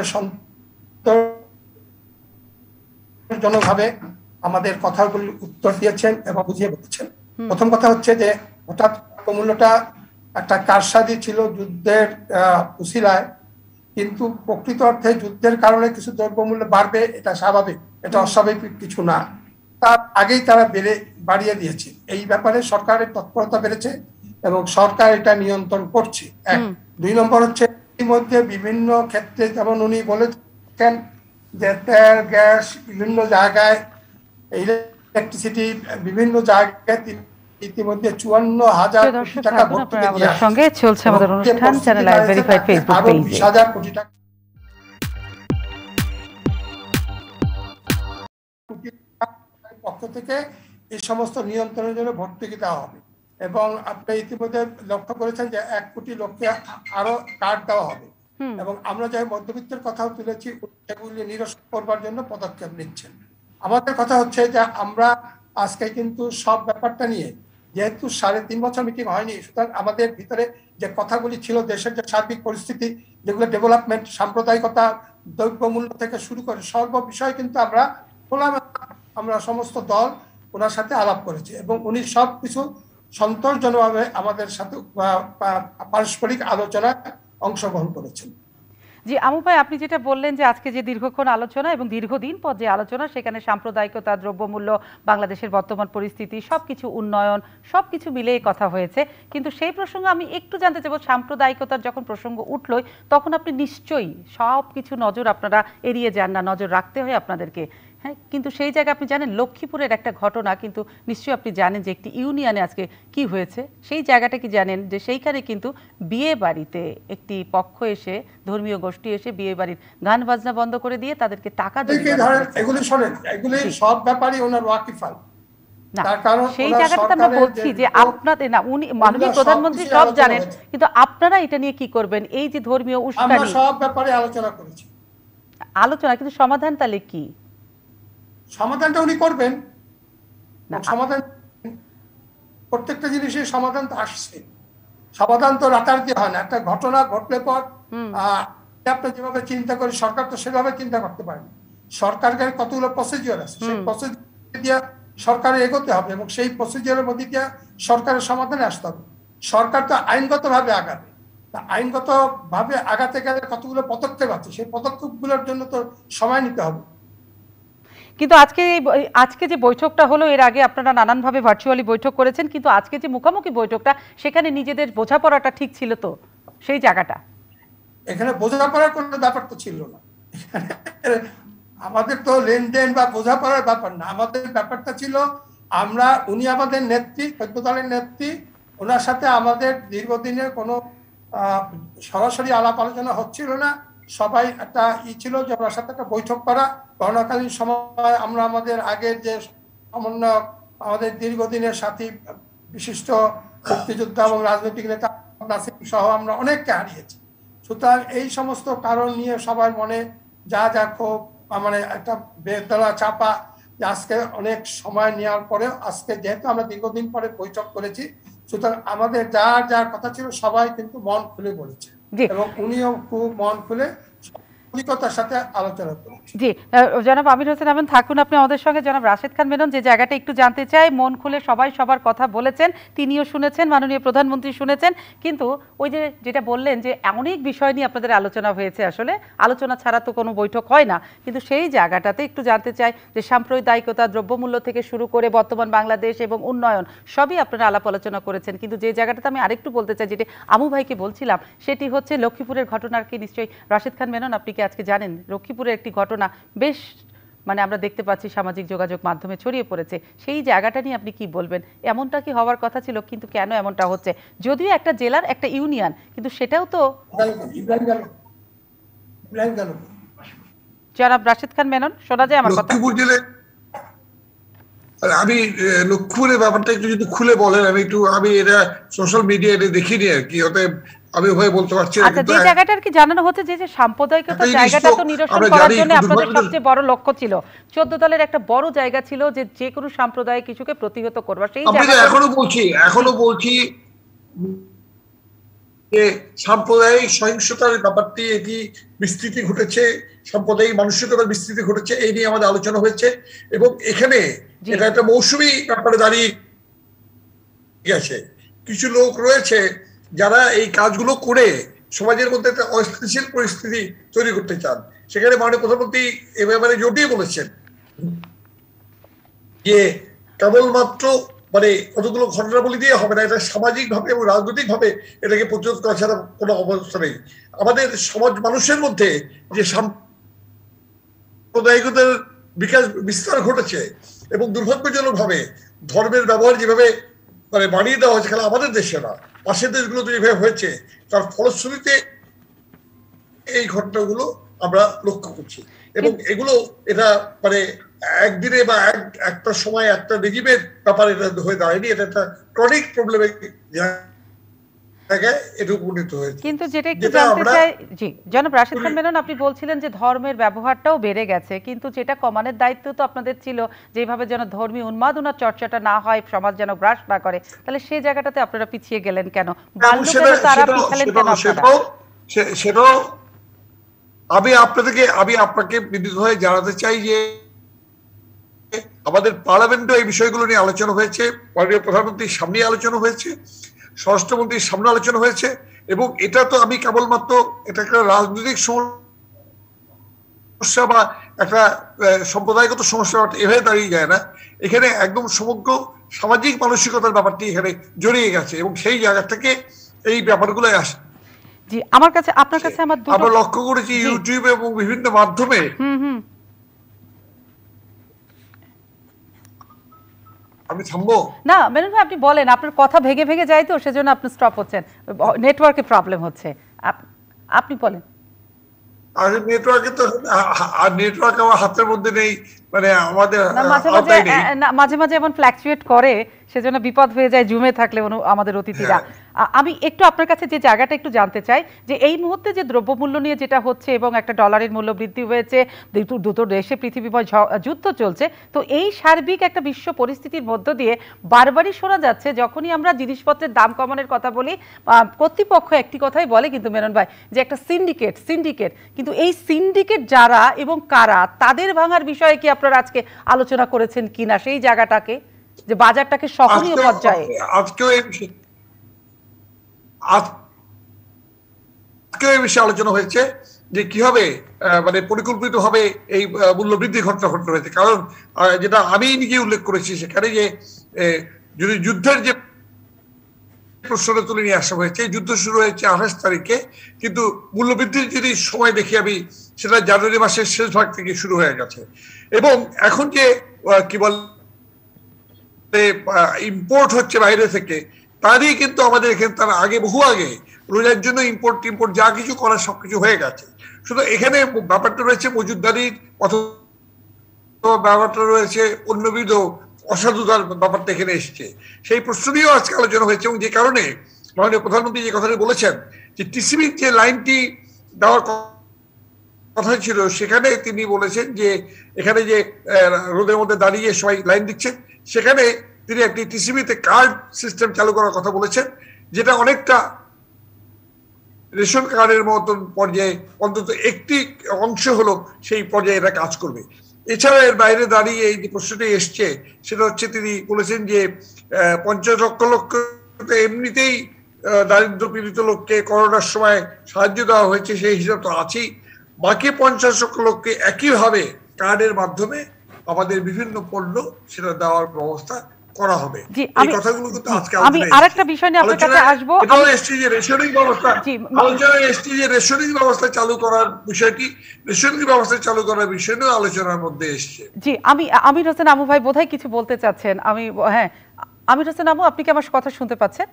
সন্তোষজনকভাবে আমাদের কথাগুলি উত্তর দিয়েছেন এবং বুঝিয়ে বলেছেন। প্রথম কথা হচ্ছে যে হঠাৎ দ্রব্যমূল্যটা একটা কারসাজি ছিল যুদ্ধের উসিলায়, কিন্তু প্রকৃত অর্থে যুদ্ধের কারণে কিছু দ্রব্যমূল্য বাড়বে এটা স্বাভাবিক, এটা অস্বাভাবিক কিছু না। তার আগেই তারা বেড়ে বাড়িয়ে দিয়েছে। এই ব্যাপারে সরকারের তৎপরতা বেড়েছে এবং সরকার এটা নিয়ন্ত্রণ করছে। এক দুই নম্বর হচ্ছে ইতিমধ্যে বিভিন্ন ক্ষেত্রে যেমন উনি বলেছেন যে তেল গ্যাস বিভিন্ন জায়গায়, ইলেকট্রিসিটি বিভিন্ন জায়গায় ইতিমধ্যে চুয়ান্ন হাজার কোটি টাকা সঙ্গে চলছে আমাদের অনুষ্ঠান চ্যানেল আই ভেরিফাইড ফেসবুক পেজে বিশ হাজার কোটি টাকা পক্ষ থেকে এই সমস্ত নিয়ন্ত্রণের জন্য ভর্তুকি দেওয়া হবে। এবং আপনি ইতিমধ্যে লক্ষ্য করেছেন যে এক কোটি লোককে আরো কার্ড দেওয়া হবে এবং আমরা যে মধ্যবিত্তের কথাও তুলেছি সেগুলি নিরসন করবার জন্য পদক্ষেপ নিচ্ছেন। আমাদের কথা হচ্ছে যে আমরা আজকে কিন্তু সব ব্যাপারটা নিয়ে, যেহেতু সাড়ে তিন বছর মিটিং হয়নি, সুতরাং আমাদের ভিতরে যে কথাগুলি ছিল দেশের যে সার্বিক পরিস্থিতি, যেগুলো ডেভেলপমেন্ট, সাম্প্রদায়িকতা, দ্রব্যমূল্য থেকে শুরু করে সর্ব বিষয় কিন্তু আমরা খোলামেলা আমরা সমস্ত দল ওনার সাথে আলাপ করেছি এবং উনি সব কিছু সন্তোষজনকভাবে আমাদের সাথে পারস্পরিক আলোচনায় অংশগ্রহণ করেছেন। জি আমু ভাই, আপনি যেটা বললেন যে আজকে যে দীর্ঘক্ষণ আলোচনা এবং দীর্ঘদিন পর যে আলোচনা, সেখানে সাম্প্রদায়িকতা, দ্রব্যমূল্য, বাংলাদেশের বর্তমান পরিস্থিতি, সবকিছু উন্নয়ন, সবকিছু মিলেই কথা হয়েছে। কিন্তু সেই প্রসঙ্গে আমি একটু জানতে চাইব, সাম্প্রদায়িকতার যখন প্রসঙ্গ উঠলই তখন আপনি নিশ্চয়ই সব কিছু নজর আপনারা এড়িয়ে যান না, নজর রাখতে হয় আপনাদেরকে। হ্যাঁ, কিন্তু সেই জায়গায় আপনি জানেন লক্ষ্মীপুরের একটা ঘটনা, কিন্তু নিশ্চয়ই আপনি জানেন যে একটি ইউনিয়নে আজকে কি হয়েছে, সেই জায়গাটা কি জানেন যে সেইখানে কিন্তু বিয়ে বাড়িতে একটি পক্ষ এসে, ধর্মীয় গোষ্ঠী এসে বিয়ে বাড়ির গান বাজনা বন্ধ করে দিয়ে তাদেরকে টাকা দিয়ে, এগুলি শোনেন, এগুলি সব ব্যাপারই ওনার ওয়াকিফাল। তার কারণ সেই জায়গাটা আমরা বলছি যে আপনাদের না, উনি মাননীয় প্রধানমন্ত্রী সব জানেন, কিন্তু আপনারা এটা নিয়ে কি করবেন? এই যে ধর্মীয় উস্কানি, আমরা সব ব্যাপারে আলোচনা করেছি, আলোচনা, কিন্তু সমাধান তাহলে কি? সমাধানটা উনি করবেন। সমাধান প্রত্যেকটা জিনিসের সমাধান তো আসছে, সমাধান তো রাতারাতি হয় না। একটা ঘটনা ঘটলে পর আপনি যেভাবে চিন্তা করি, সরকার তো সেভাবে চিন্তা করতে পারেন। সরকারের কতগুলো প্রসিজিওর আছে, সেই প্রসিজিওর দিয়ে সরকারের এগোতে হবে এবং সেই প্রসিজিওরের মধ্যে দিয়ে সরকারের সমাধানে আসতে হবে। সরকার তো আইনগত ভাবে আগাবে, আইনগত ভাবে আগাতে গেলে কতগুলো পদক্ষেপ আছে, সেই পদক্ষেপগুলোর জন্য তো সময় নিতে হবে। কিন্তু আজকে আজকে যে বৈঠকটা হলো, এর আগে আপনারা নানানভাবে ভার্চুয়ালি বৈঠক করেছেন, কিন্তু আজকে যে মুখোমুখি বৈঠকটা, সেখানে নিজেদের বোঝাপড়াটা ঠিক ছিল তো? সেই জায়গাটা এখানে বোঝাপড়ার কোনো ব্যাপার তো ছিল না। আমাদের তো লেনদেন বা বোঝাপড়ার ব্যাপার না, আমাদের ব্যাপারটা ছিল আমরা, উনি আমাদের নেত্রী, চোদ্দ দলের নেত্রী, ওনার সাথে আমাদের দীর্ঘদিনের কোনো সরাসরি আলাপ আলোচনা হচ্ছিল না। সবাই একটা ই ছিল যে ওনার সাথে একটা বৈঠক করা। করোনাকালীন সময় আমরা আমাদের আগের যে সমন্বয়ক, আমাদের দীর্ঘদিনের সাথী, বিশিষ্ট মুক্তিযোদ্ধা এবং রাজনৈতিক নেতা নাসিম সহ আমরা অনেককে হারিয়েছি। সুতরাং এই সমস্ত কারণ নিয়ে সবার মনে যা যা ক্ষোভ, মানে একটা বেদনা চাপা, যে আজকে অনেক সময় নেওয়ার পরে আজকে যেহেতু আমরা দীর্ঘদিন পরে বৈঠক করেছি, সুতরাং আমাদের যার যার কথা ছিল সবাই কিন্তু মন খুলে বলেছে এবং উনিও খুব মন খুলে। আন্তরিকতার সাথে আলোচনা করেছি। জি, জনাব আমির হোসেন আমিন থাকুন আপনি আমাদের সঙ্গে। জনাব রাশেদ খান মেনন, যে জায়গাটা একটু জানতে চাই, মন খুলে সবাই সবার কথা বলেছেন, তিনিও শুনেছেন, মাননীয় প্রধানমন্ত্রী শুনেছেন, কিন্তু ওই যে যেটা বললেন যে অনেক বিষয় নিয়ে আপনাদের আলোচনা হয়েছে, আসলে আলোচনা ছাড়া তো কোনো বৈঠক হয় না, কিন্তু সেই জায়গাটাতে একটু জানতে চাই যে সাম্প্রদায়িকতা, দ্রব্যমূল্য থেকে শুরু করে বর্তমান বাংলাদেশ এবং উন্নয়ন সবই আপনারা আলাপ আলোচনা করেছেন, কিন্তু যে জায়গাটাতে আমি আরেকটু বলতে চাই, যেটি আমু ভাইকে বলছিলাম, সেটি হচ্ছে লক্ষ্মীপুরের ঘটনার কি নিশ্চয়ই রাশেদ খান মেনন আপনি কি আজকে জানেন লক্ষ্মীপুরের একটি ঘটনা বেশ মানে আমরা দেখতে পাচ্ছি সামাজিক যোগাযোগ মাধ্যমে ছড়িয়ে পড়েছে, সেই জায়গাটা নিয়ে আপনি কি বলবেন? এমনটা কি হওয়ার কথা ছিল, কিন্তু কেন এমনটা হচ্ছে? যদিও একটা জেলার একটা ইউনিয়ন, কিন্তু সেটাও তো। জনাব রাশেদ খান মেনন, শোনা যায় আমার কথা? লক্ষ্মীপুর জেলায় আমি লক্ষ্মীপুরের ব্যাপারটা একটু যদি খুলে বলেন, আমি একটু আমি এটা সোশ্যাল মিডিয়ায় দেখিনি আর কি, অতএব আমি ভয় বলতে পারছি না। আচ্ছা, যে জায়গাটার কি জানানো হচ্ছে যে সাম্প্রদায়িকতার জায়গাটা তো নিরসন করার জন্য আপনাদের সবচেয়ে বড় লক্ষ্য ছিল, চোদ্দ দলের একটা বড় জায়গা ছিল যে যে কোনো সাম্প্রদায়িক কিছুকে প্রতিহত করবার, সেই জায়গা এখনো বলছি এখনো বলছি যে সাম্প্রদায়িক সহিংসতার ব্যাপারটি এটি বিস্তৃতি ঘটেছে, সাম্প্রদায়িক মানসিকতার বিস্তৃতি ঘটেছে, এই নিয়ে আমাদের আলোচনা হয়েছে, এবং এখানে এটা একটা মৌসুমী ব্যাপারে দাঁড়িয়ে গেছে। কিছু লোক রয়েছে যারা এই কাজগুলো করে সমাজের মধ্যে একটা অস্থিতিশীল পরিস্থিতি তৈরি করতে চান। সেখানে মাননীয় প্রধানমন্ত্রী এ ব্যাপারে জটিয়ে বলেছেন যে কেবলমাত্র মানে কতগুলো ঘটনাবলী দিয়ে হবে না, এটা সামাজিক ভাবে এবং রাজনৈতিক ভাবে এটাকে প্রতিরোধ করা ছাড়া কোনো অবস্থা নেই। আমাদের সমাজ মানুষের মধ্যে যে সাম্প্রদায়িকতার বিকাশ বিস্তার ঘটেছে এবং দুর্ভাগ্যজনক ভাবে ধর্মের ব্যবহার যেভাবে মানে বানিয়ে দেওয়া হয়েছে, খেলা আমাদের দেশে না, পাশের দেশগুলোতে যেভাবে হয়েছে, তার ফলশ্রুতিতে এই ঘটনাগুলো আমরা লক্ষ্য করছি। এবং এগুলো এটা মানে একদিনে বা একটা সময় একটা রেজিমের ব্যাপার এটা হয়ে দাঁড়ায়নি, এটা একটা ক্রনিক প্রবলেমে কিন্তু যেটা একটু জানতে চাই, জি জনাব রাশেদ খান মেনন, আপনি বলছিলেন যে ধর্মের ব্যবহারটাও বেড়ে গেছে, কিন্তু যেটা কমানোর দায়িত্ব তো আপনাদের ছিল, যেভাবে যেন ধর্মীয় উন্মাদনার চর্চাটা না হয়, সমাজ যেন গ্রাস না করে, তাহলে সেই জায়গাটাতে আপনারা পিছিয়ে গেলেন কেন? তারা পিছালেন কেন? সেটাও আমি আপনাদেরকে আমি আপনাকে বিনীত হয়ে জানাতে চাই যে আমাদের পার্লামেন্টে এই বিষয়গুলো নিয়ে আলোচনা হয়েছে, মাননীয় প্রধানমন্ত্রীর সামনে আলোচনা হয়েছে, স্বরাষ্ট্রমন্ত্রীর সামনে আলোচনা হয়েছে, এবং এটা তো আমি কেবলমাত্র এটা একটা রাজনৈতিক সমস্যা বা একটা সম্প্রদায়গত সমস্যা এভাবে দাঁড়িয়ে যায় না, এখানে একদম সমগ্র সামাজিক মানসিকতার ব্যাপারটি এখানে জড়িয়ে গেছে, এবং সেই জায়গা থেকে এই ব্যাপারগুলো আসে। জি, আমার কাছে আপনার কাছে আমার দুটো আমরা লক্ষ্য করেছি ইউটিউব এবং বিভিন্ন মাধ্যমে। হুম হুম আমি থামবো না মেনন ভাই, আপনি বলেন, আপনার কথা ভেঙে ভেঙে যায় তো সেজন্য আপনি স্টপ হচ্ছেন, নেটওয়ার্কে প্রবলেম হচ্ছে, আপনি বলেন। আর নেটওয়ার্কে তো আর নেটওয়ার্ক আমার হাতের মধ্যে নেই, মানে আমাদের মাঝে মাঝে মাঝে মাঝে এমন ফ্ল্যাকচুয়েট করে, সেজন্য বিপদ হয়ে যায় জুমে থাকলে আমাদের অতিথিরা। আমি একটু আপনার কাছে যে জায়গাটা একটু জানতে চাই, যে এই মুহূর্তে যে দ্রব্যমূল্য নিয়ে যেটা হচ্ছে এবং একটা ডলারের মূল্য বৃদ্ধি হয়েছে, দুটো দেশে পৃথিবীময় যুদ্ধ চলছে, তো এই সার্বিক একটা বিশ্ব পরিস্থিতির মধ্য দিয়ে বারবারই শোনা যাচ্ছে যখনই আমরা জিনিসপত্রের দাম কমানোর কথা বলি, কর্তৃপক্ষ একটি কথাই বলে কিন্তু মেনন ভাই, যে একটা সিন্ডিকেট সিন্ডিকেট কিন্তু এই সিন্ডিকেট যারা এবং কারা, তাদের ভাঙার বিষয়ে কি আপনারা আজকে আলোচনা করেছেন কিনা, সেই জায়গাটাকে, যে বাজারটাকে সহনীয় পর্যায়ে? আজকেও এই আজকে এই বিষয়ে আলোচনা হয়েছে যে কিভাবে মানে পরিকল্পিত ভাবে এই মূল্য বৃদ্ধি ঘটনা ঘটতে হয়েছে। কারণ যেটা আমি নিজে উল্লেখ করেছি সেখানে, যে যদি যুদ্ধের যে প্রশ্নটা তুলে নিয়ে আসা হয়েছে, যুদ্ধ শুরু হয়েছে আঠাশ তারিখে, কিন্তু মূল্যবৃদ্ধির যদি সময় দেখি আমি, সেটা জানুয়ারি মাসের শেষ ভাগ থেকে শুরু হয়ে গেছে। এবং এখন যে কি বল ইম্পোর্ট হচ্ছে বাইরে থেকে, তারই কিন্তু আমাদের এখানে তার আগে বহু আগে রোজার জন্য ইম্পোর্ট টিম্পোর্ট যা কিছু করার সবকিছু হয়ে গেছে। শুধু এখানে ব্যাপারটা রয়েছে মজুদদারির, অথবা ব্যাপারটা রয়েছে অন্যবিধ অসাধুতার ব্যাপারটা এখানে এসছে। সেই প্রশ্ন নিয়েও আজকে আলোচনা হয়েছে, এবং যে কারণে মাননীয় প্রধানমন্ত্রী যে কথাটি বলেছেন যে টিসিবির যে লাইনটি দেওয়ার কথা ছিল, সেখানে তিনি বলেছেন যে এখানে যে রোদের মধ্যে দাঁড়িয়ে সবাই লাইন দিচ্ছেন, সেখানে তিনি একটি টিসিবিতে কার্ড সিস্টেম চালু করার কথা বলেছেন, যেটা অনেকটা রেশন কার্ডের মতন পর্যায়ে অন্তত একটি অংশ হলো সেই পর্যায়ে এরা কাজ করবে। এছাড়া এর বাইরে দাঁড়িয়ে এই যে প্রশ্নটি এসছে সেটা হচ্ছে তিনি বলেছেন যে পঞ্চাশ লক্ষ লক্ষ এমনিতেই দারিদ্র পীড়িত লোককে করোনার সময় সাহায্য দেওয়া হয়েছে, সেই হিসাব তো আছেই। বাকি পঞ্চাশ লক্ষ লোককে একইভাবে কার্ডের মাধ্যমে আমাদের বিভিন্ন পণ্য সেটা দেওয়ার ব্যবস্থা করা হবে। এই কথাগুলো কিন্তু আজকে আমি আরেকটা বিষয় নিয়ে আপনার কাছে আসবো। এটাও এসছে যে রেশনিং ব্যবস্থা, আলোচনায় এসছে যে রেশনিং ব্যবস্থা চালু করার বিষয়টি, রেশনিং ব্যবস্থা চালু করার বিষয় নিয়ে আলোচনার মধ্যে এসছে। জি, আমি আমির হোসেন আমু ভাই বোধহয় কিছু বলতে চাচ্ছেন। আমি হ্যাঁ, আমির হোসেন আমু, আপনি কি আমার কথা শুনতে পাচ্ছেন?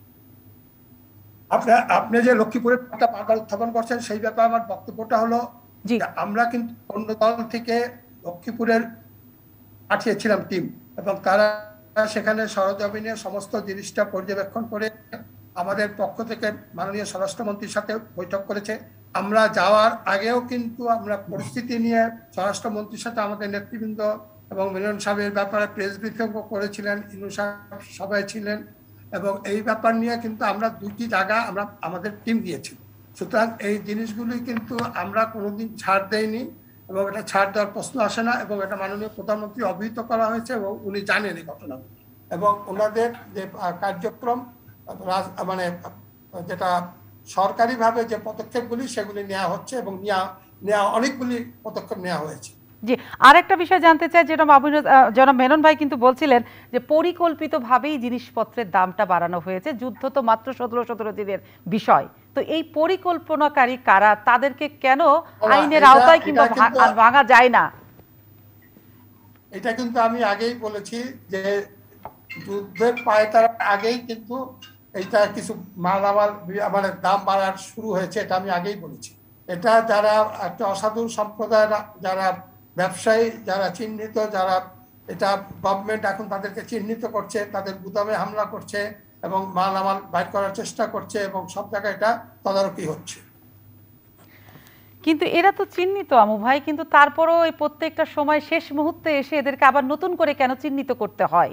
আপনি আপনি যে লক্ষ্মীপুরের একটা বার্তা উত্থাপন করছেন সেই ব্যাপারে আমার বক্তব্যটা হলো, আমরা কিন্তু অন্য দল থেকে লক্ষ্মীপুরের পাঠিয়েছিলাম টিম, এবং তারা সেখানে সরজমিনে সমস্ত জিনিসটা পর্যবেক্ষণ করে আমাদের পক্ষ থেকে মাননীয় স্বরাষ্ট্রমন্ত্রীর সাথে বৈঠক করেছে। আমরা যাওয়ার আগেও কিন্তু আমরা পরিস্থিতি নিয়ে স্বরাষ্ট্রমন্ত্রীর সাথে আমাদের নেতৃবৃন্দ এবং মিলন সাহেবের ব্যাপারে প্রেস ব্রিফিং করেছিলেন, ইনু সাহেব সবাই ছিলেন, এবং এই ব্যাপার নিয়ে কিন্তু আমরা দুটি জায়গা আমরা আমাদের টিম দিয়েছি। সুতরাং এই জিনিসগুলি কিন্তু আমরা কোনোদিন ছাড় দেইনি, এবং এটা ছাড় দেওয়ার প্রশ্ন আসে না, এবং এটা মাননীয় প্রধানমন্ত্রী অবহিত করা হয়েছে এবং উনি জানেন এই ঘটনা, এবং ওনাদের যে কার্যক্রম মানে যেটা সরকারিভাবে যে পদক্ষেপগুলি সেগুলি নেওয়া হচ্ছে, এবং নেওয়া নেওয়া অনেকগুলি পদক্ষেপ নেওয়া হয়েছে। জি, আরেকটা বিষয় জানতে চাই, যেটা জনাব মেনন ভাই কিন্তু বলছিলেন যে পরিকল্পিতভাবেই জিনিসপত্রের দামটা বাড়ানো হয়েছে। যুদ্ধ তো মাত্র সতেরো সতেরো দিনের বিষয়, তো এই পরিকল্পনাকারী কারা, তাদেরকে কেন আইনের আওতায় কিংবা ভাঙা যায় না? এটা কিন্তু আমি আগেই বলেছি যে যুদ্ধের পায়তার আগেই কিন্তু এইটা কিছু মালামাল মানে দাম বাড়ার শুরু হয়েছে, এটা আমি আগেই বলেছি। এটা যারা একটা অসাধু সম্প্রদায়, যারা ব্যবসায়ী, যারা চিহ্নিত, যারা এটা গভর্নমেন্ট এখন তাদেরকে চিহ্নিত করছে, তাদের গুদামে হামলা করছে এবং মালামাল বাইর করার চেষ্টা করছে, এবং সব জায়গায় এটা তদারকি হচ্ছে। কিন্তু এরা তো চিহ্নিত আমু ভাই, কিন্তু তারপরও এই প্রত্যেকটা সময় শেষ মুহূর্তে এসে এদেরকে আবার নতুন করে কেন চিহ্নিত করতে হয়?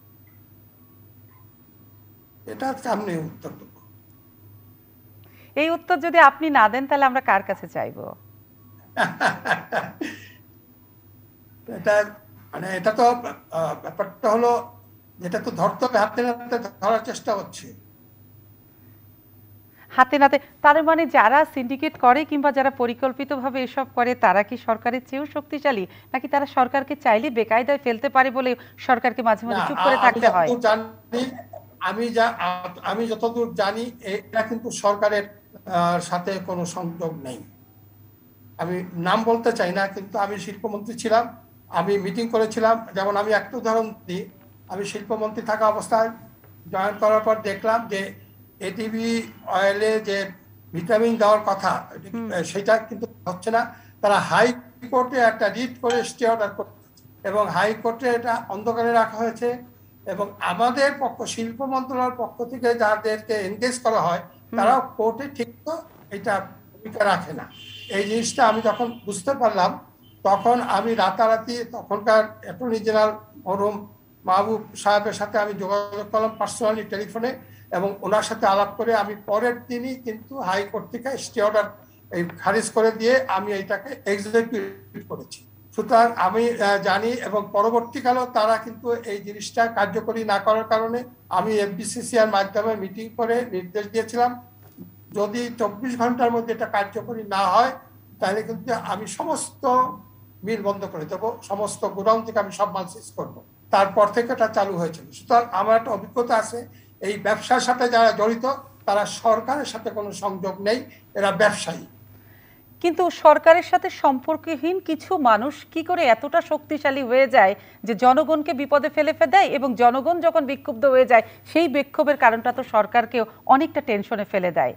এটা সামনে উত্তর দেব। এই উত্তর যদি আপনি না দেন তাহলে আমরা কার কাছে চাইবো? এটা মানে এটা তো ব্যাপারটা হলো, যেটা তো ধরতে হবে, হাতে নাতে ধরার চেষ্টা হচ্ছে হাতে নাতে। তার মানে যারা সিন্ডিকেট করে কিংবা যারা পরিকল্পিতভাবে এসব করে তারা কি সরকারের চেয়েও শক্তিশালী, নাকি তারা সরকারকে চাইলে বেকায়দায় ফেলতে পারে বলে সরকারকে মাঝে মাঝে চুপ করে থাকতে হয়? আমি যা আমি যতদূর জানি এটা কিন্তু সরকারের সাথে কোনো সংযোগ নেই। আমি নাম বলতে চাই না, কিন্তু আমি শিল্পমন্ত্রী ছিলাম, আমি মিটিং করেছিলাম। যেমন আমি একটা উদাহরণ দিই, আমি শিল্পমন্ত্রী থাকা অবস্থায় জয়েন করার পর দেখলাম যে এটিভি অয়েলে যে ভিটামিন দেওয়ার কথা সেটা কিন্তু হচ্ছে না। তারা হাইকোর্টে একটা রিট করে স্টে অর্ডার করছে, এবং হাইকোর্টে এটা অন্ধকারে রাখা হয়েছে, এবং আমাদের পক্ষ শিল্প মন্ত্রণালয়ের পক্ষ থেকে যাদেরকে এনগেজ করা হয় তারাও কোর্টে ঠিক তো এটা ভূমিকা রাখে না। এই জিনিসটা আমি যখন বুঝতে পারলাম, তখন আমি রাতারাতি তখনকার অ্যাটর্নি জেনারেল মরহুম মাহবুব সাহেবের সাথে আমি যোগাযোগ করলাম পার্সোনালি টেলিফোনে, এবং ওনার সাথে আলাপ করে আমি পরের দিনই কিন্তু হাইকোর্ট থেকে স্টে অর্ডার এই খারিজ করে দিয়ে আমি এইটাকে এক্সিকিউট করেছি। সুতরাং আমি জানি, এবং পরবর্তীকালেও তারা কিন্তু এই জিনিসটা কার্যকরী না করার কারণে আমি এফবিসিসিআর মাধ্যমে মিটিং করে নির্দেশ দিয়েছিলাম, যদি চব্বিশ ঘন্টার মধ্যে এটা কার্যকরী না হয় তাহলে কিন্তু আমি সমস্ত মিল বন্ধ করে দেবো, সমস্ত গোডাউন থেকে আমি সব মাল সিজ করবো। তারপর থেকে এটা চালু হয়েছিল। সুতরাং আমার একটা অভিজ্ঞতা আছে, এই ব্যবসার সাথে যারা জড়িত তারা সরকারের সাথে কোনো সংযোগ নেই, এরা ব্যবসায়ী। কিন্তু সরকারের সাথে সম্পর্কহীন কিছু মানুষ কি করে এতটা শক্তিশালী হয়ে যায় যে জনগণকে বিপদে ফেলে ফেলে দেয়, এবং জনগণ যখন বিক্ষুব্ধ হয়ে যায় সেই বিক্ষোভের কারণটা তো সরকারকেও অনেকটা টেনশনে ফেলে দেয়?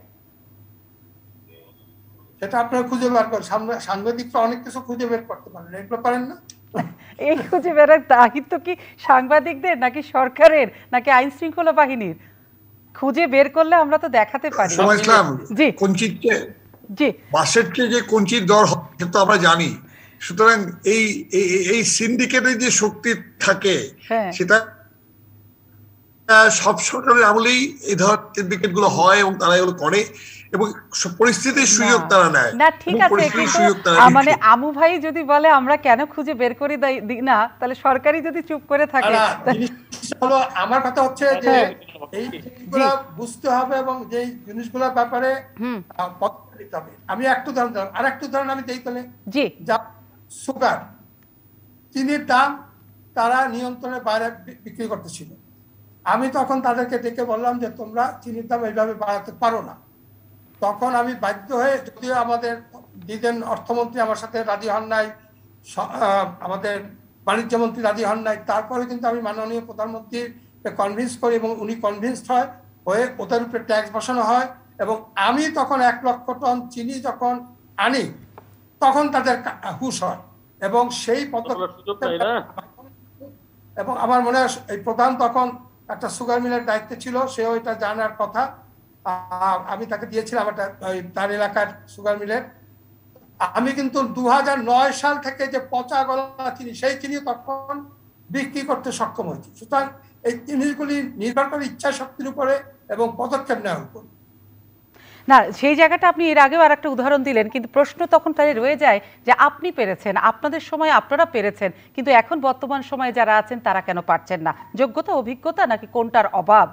সেটা আপনারা খুঁজে বের করেন, সাংবাদিকরা অনেক কিছু খুঁজে বের করতে পারেন, এগুলো পারেন না? এই খুঁজে বেরার দায়িত্ব কি সাংবাদিকদের, নাকি সরকারের, নাকি আইন শৃঙ্খলা বাহিনীর? খুঁজে বের করলে আমরা তো দেখাতে পারি। জি, কঞ্চিতে জি বাসের চেয়ে যে কঞ্চির দর হয় তো আমরা জানি। সুতরাং এই এই সিন্ডিকেটের যে শক্তি থাকে সেটা সব সরকারের আমলেই এই ধরনের সিন্ডিকেট গুলো হয় এবং তারা এগুলো করে এবং পরিস্থিতির সুযোগ তারা নেয় না ঠিক আছে, কিন্তু মানে আমু ভাই যদি বলে আমরা কেন খুঁজে বের করে দিই না, তাহলে সরকারি যদি চুপ করে থাকে। হলো আমার কথা হচ্ছে যে এই জিনিসগুলো বুঝতে হবে এবং যে জিনিসগুলোর ব্যাপারে পদক্ষেপ নিতে হবে। আমি একটু উদাহরণ দিলাম, আর একটু উদাহরণ আমি দিই তাহলে। জি, সুগার, চিনির দাম তারা নিয়ন্ত্রণের বাইরে বিক্রি করতেছিল। আমি তখন তাদেরকে ডেকে বললাম যে তোমরা চিনির দাম এইভাবে বাড়াতে পারো না। তখন আমি বাধ্য হয়ে, যদিও আমাদের দিদেন অর্থমন্ত্রী আমার সাথে রাজি হন নাই, আমাদের বাণিজ্য মন্ত্রী রাজি হন নাই, তারপরে কিন্তু আমি মাননীয় প্রধানমন্ত্রীর কনভিন্স করি এবং উনি কনভিন্সড হয় হয়ে ওদের উপরে ট্যাক্স বসানো হয় এবং আমি তখন এক লক্ষ টন চিনি যখন আনি তখন তাদের হুঁশ হয় এবং সেই পদক্ষেপ এবং আমার মনে হয় এই প্রধান তখন একটা সুগার মিলের দায়িত্বে ছিল, সেও এটা জানার কথা। আমি তাকে দিয়েছিলাম একটা তার এলাকার সুগার মিলের। আমি কিন্তু দু হাজার নয় সাল থেকে যে পচা গলা চিনি, সেই চিনি তখন বিক্রি করতে সক্ষম হয়েছি। সুতরাং এই জিনিসগুলি নির্ভর করে ইচ্ছা শক্তির উপরে এবং পদক্ষেপ নেওয়ার উপর। না, সেই জায়গাটা আপনি এর আগেও আর একটা উদাহরণ দিলেন, কিন্তু প্রশ্ন তখন তাহলে রয়ে যায় যে আপনি পেরেছেন, আপনাদের সময় আপনারা পেরেছেন, কিন্তু এখন বর্তমান সময়ে যারা আছেন তারা কেন পারছেন না? যোগ্যতা, অভিজ্ঞতা, নাকি কোনটার অভাব?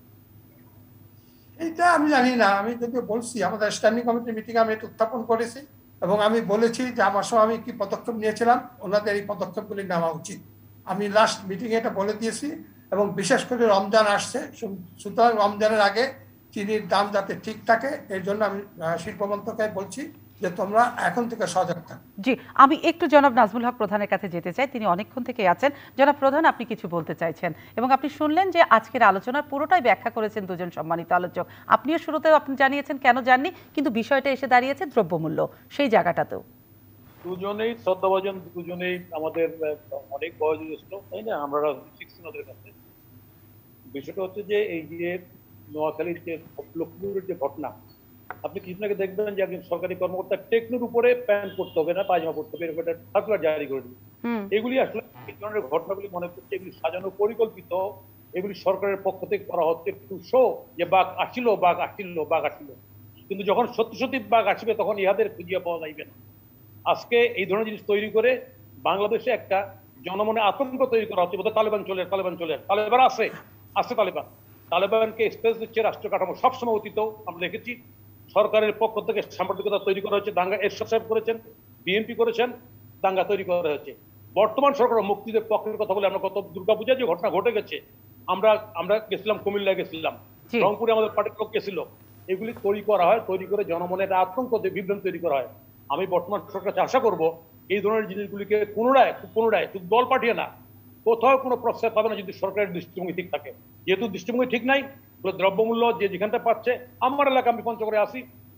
এইটা আমি জানি না। আমি যদি বলছি আমাদের স্ট্যান্ডিং কমিটির মিটিং আমি এটা উত্থাপন করেছি এবং আমি বলেছি যে আমার সময় আমি কি পদক্ষেপ নিয়েছিলাম, ওনাদের এই পদক্ষেপগুলি নেওয়া উচিত। আমি লাস্ট মিটিংয়ে এটা বলে দিয়েছি এবং বিশেষ করে রমজান আসছে, সুতরাং রমজানের আগে চিনির দাম যাতে ঠিক থাকে এর জন্য আমি শিল্প মন্ত্রণালয়কে বলছি যে তোমরা এখন থেকে সজাগ থাকো। জি, আমি একটু জনাব নাজমুল হক প্রধানের কাছে যেতে চাই, তিনি অনেকক্ষণ থেকে আছেন। জনাব প্রধান, আপনি কিছু বলতে চাইছেন এবং আপনি শুনলেন যে আজকের আলোচনার পুরোটাই ব্যাখ্যা করেছেন দুজন সম্মানিত আলোচক। আপনিও শুরুতেও আপনি জানিয়েছেন কেন জাননি, কিন্তু বিষয়টা এসে দাঁড়িয়েছে দ্রব্যমূল্য, সেই জায়গাটাতেও। দুজনেই শ্রদ্ধাভাজন, দুজনেই আমাদের অনেক বয়োজ্যেষ্ঠ, তাই না? আমরা শিখছি ওদের কাছে। বিষয়টা হচ্ছে যে এই যে নোয়াখালীর যে লক্ষ্মীপুরের যে ঘটনা, আপনি কিছুদিন আগে দেখবেন যে একজন সরকারি কর্মকর্তা টেকনোর উপরে প্যান্ট করতে হবে না, পায়জামা করতে হবে, এরকম একটা সার্কুলার জারি করে দিল। এগুলি আসলে এই ধরনের ঘটনাগুলি মনে করছে এগুলি সাজানো পরিকল্পিত, এগুলি সরকারের পক্ষ থেকে করা হচ্ছে একটু শো যে বাঘ আসিল বাঘ আসিল বাঘ আসিল, কিন্তু যখন সত্যি সত্যি বাঘ আসবে তখন ইহাদের খুঁজিয়া পাওয়া যাইবে না। আজকে এই ধরনের জিনিস তৈরি করে বাংলাদেশে একটা জনমনে আতঙ্ক তৈরি করা হচ্ছে, বোধহয় তালেবান চলে তালেবান চলে তালেবান আছে আছে তালেবান তালেবানকে স্পেস দিচ্ছে রাষ্ট্র কাঠামো। সবসময় অতীত আমরা দেখেছি সরকারের পক্ষ থেকে সাংবাদিকতা তৈরি করা হয়েছে, দাঙ্গা এরশাদ সাহেব করেছেন, বিএনপি করেছেন, দাঙ্গা তৈরি করা হয়েছে। বর্তমান সরকার মুক্তিদের পক্ষের কথা বলে আমরা কত দুর্গাপূজায় যে ঘটনা ঘটে গেছে, আমরা আমরা গেছিলাম কুমিল্লায়, গেছিলাম রংপুরে, আমাদের পার্টির লোক গেছিল, এগুলি তৈরি করা হয়, তৈরি করে জনমনে একটা আতঙ্ক বিভ্রান্তি তৈরি করা হয়। আমি বর্তমান সরকার আশা করব এই ধরনের জিনিসগুলিকে পুনরায় পুনরায় শুধু দল পাঠিয়ে না, কোথাও কোনো প্রশ্রয় পাবে না যদি সরকারের দৃষ্টিভঙ্গি ঠিক থাকে। যেহেতু দৃষ্টিভঙ্গি ঠিক নাই, দ্রব্যমূল্য যে যেখানটা পাচ্ছে, আমার এলাকা আমি পঞ্চগড়ে আসি,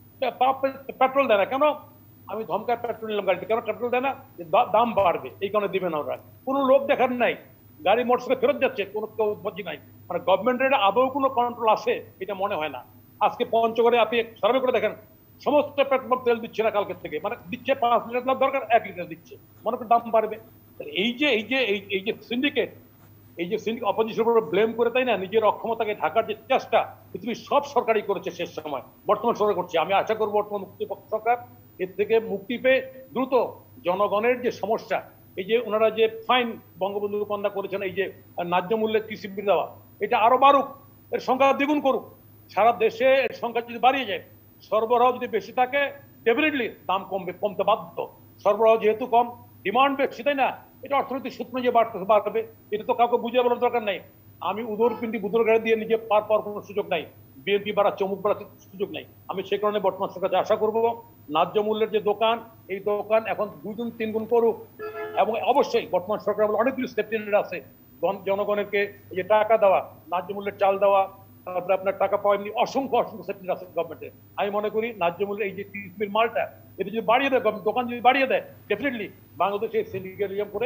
পেট্রোল দেয় না কেন, আমি ধমকার পেট্রোল নিলাম গাড়িতে, কেন পেট্রোল দেয় না, দাম বাড়বে এই কারণে দিবে না ওরা। কোনো লোক দেখার নাই, গাড়ি মোটরসাইকেল ফেরত যাচ্ছে, কোনো বজি নাই। মানে গভর্নমেন্টের আদৌ কোনো কন্ট্রোল আছে এটা মনে হয় না। আজকে পঞ্চগড়ে আপনি সার্ভে করে দেখেন, সমস্ত পেট্রোল তেল দিচ্ছে না কালকে থেকে, মানে দিচ্ছে পাঁচ লিটার দরকার এক লিটার দিচ্ছে, মনে করে দাম বাড়বে। এই যে এই যে এই যে সিন্ডিকেট, এই যে সিন্ডিকেট অপোজিশনের উপর ব্লেম করে, তাই না, নিজের অক্ষমতাকে ঢাকার যে চেষ্টা পৃথিবীর সব সরকারই করেছে শেষ সময়, বর্তমান সরকার করছে। আমি আশা করবো বর্তমান মুক্তিপক্ষ সরকার এর থেকে মুক্তি পেয়ে দ্রুত জনগণের যে সমস্যা, এই যে ওনারা যে ফাইন বঙ্গবন্ধু কন্যা করেছেন, এই যে ন্যায্য মূল্যে কৃষি বিল দেওয়া, এটা আরো বাড়ুক, এর সংখ্যা দ্বিগুণ করুক। সারা দেশে এর সংখ্যা যদি বাড়িয়ে যায়, সরবরাহ যদি বেশি থাকে, ডেফিনেটলি দাম কমবে, কমতে বাধ্য। সরবরাহ যেহেতু কম, ডিমান্ড বেশি, তাই না, এটা অর্থনৈতিক সূত্র যে বাড়তে বাড়বে, এটা তো কাউকে বুঝে বলার দরকার নাই। আমি উদর পিন্ডি বুদর গাড়ি দিয়ে নিজে পার পাওয়ার কোনো সুযোগ নাই, বিএনপি বাড়াচ্ছে অমুক বাড়াচ্ছে সুযোগ নাই। আমি সেই কারণে বর্তমান সরকার আশা করবো ন্যায্য মূল্যের যে দোকান, এই দোকান এখন দুই গুণ তিন গুণ করুক, এবং অবশ্যই বর্তমান সরকার অনেকগুলো সেফটি নেট আছে, জনগণকে এই যে টাকা দেওয়া, ন্যায্য মূল্যের চাল দেওয়া, তারপরে আপনার টাকা পাওয়া, এমনি অসংখ্য অসংখ্য সেফটি আছে গভর্নমেন্টের। আমি মনে করি ন্যায্য মূল্যের এই যে মালটা, এটা যদি বাড়িয়ে দেয়, দোকান যদি বাড়িয়ে দেয়, ডেফিনেটলি বাংলাদেশে সিন্ডিকেটিজম করে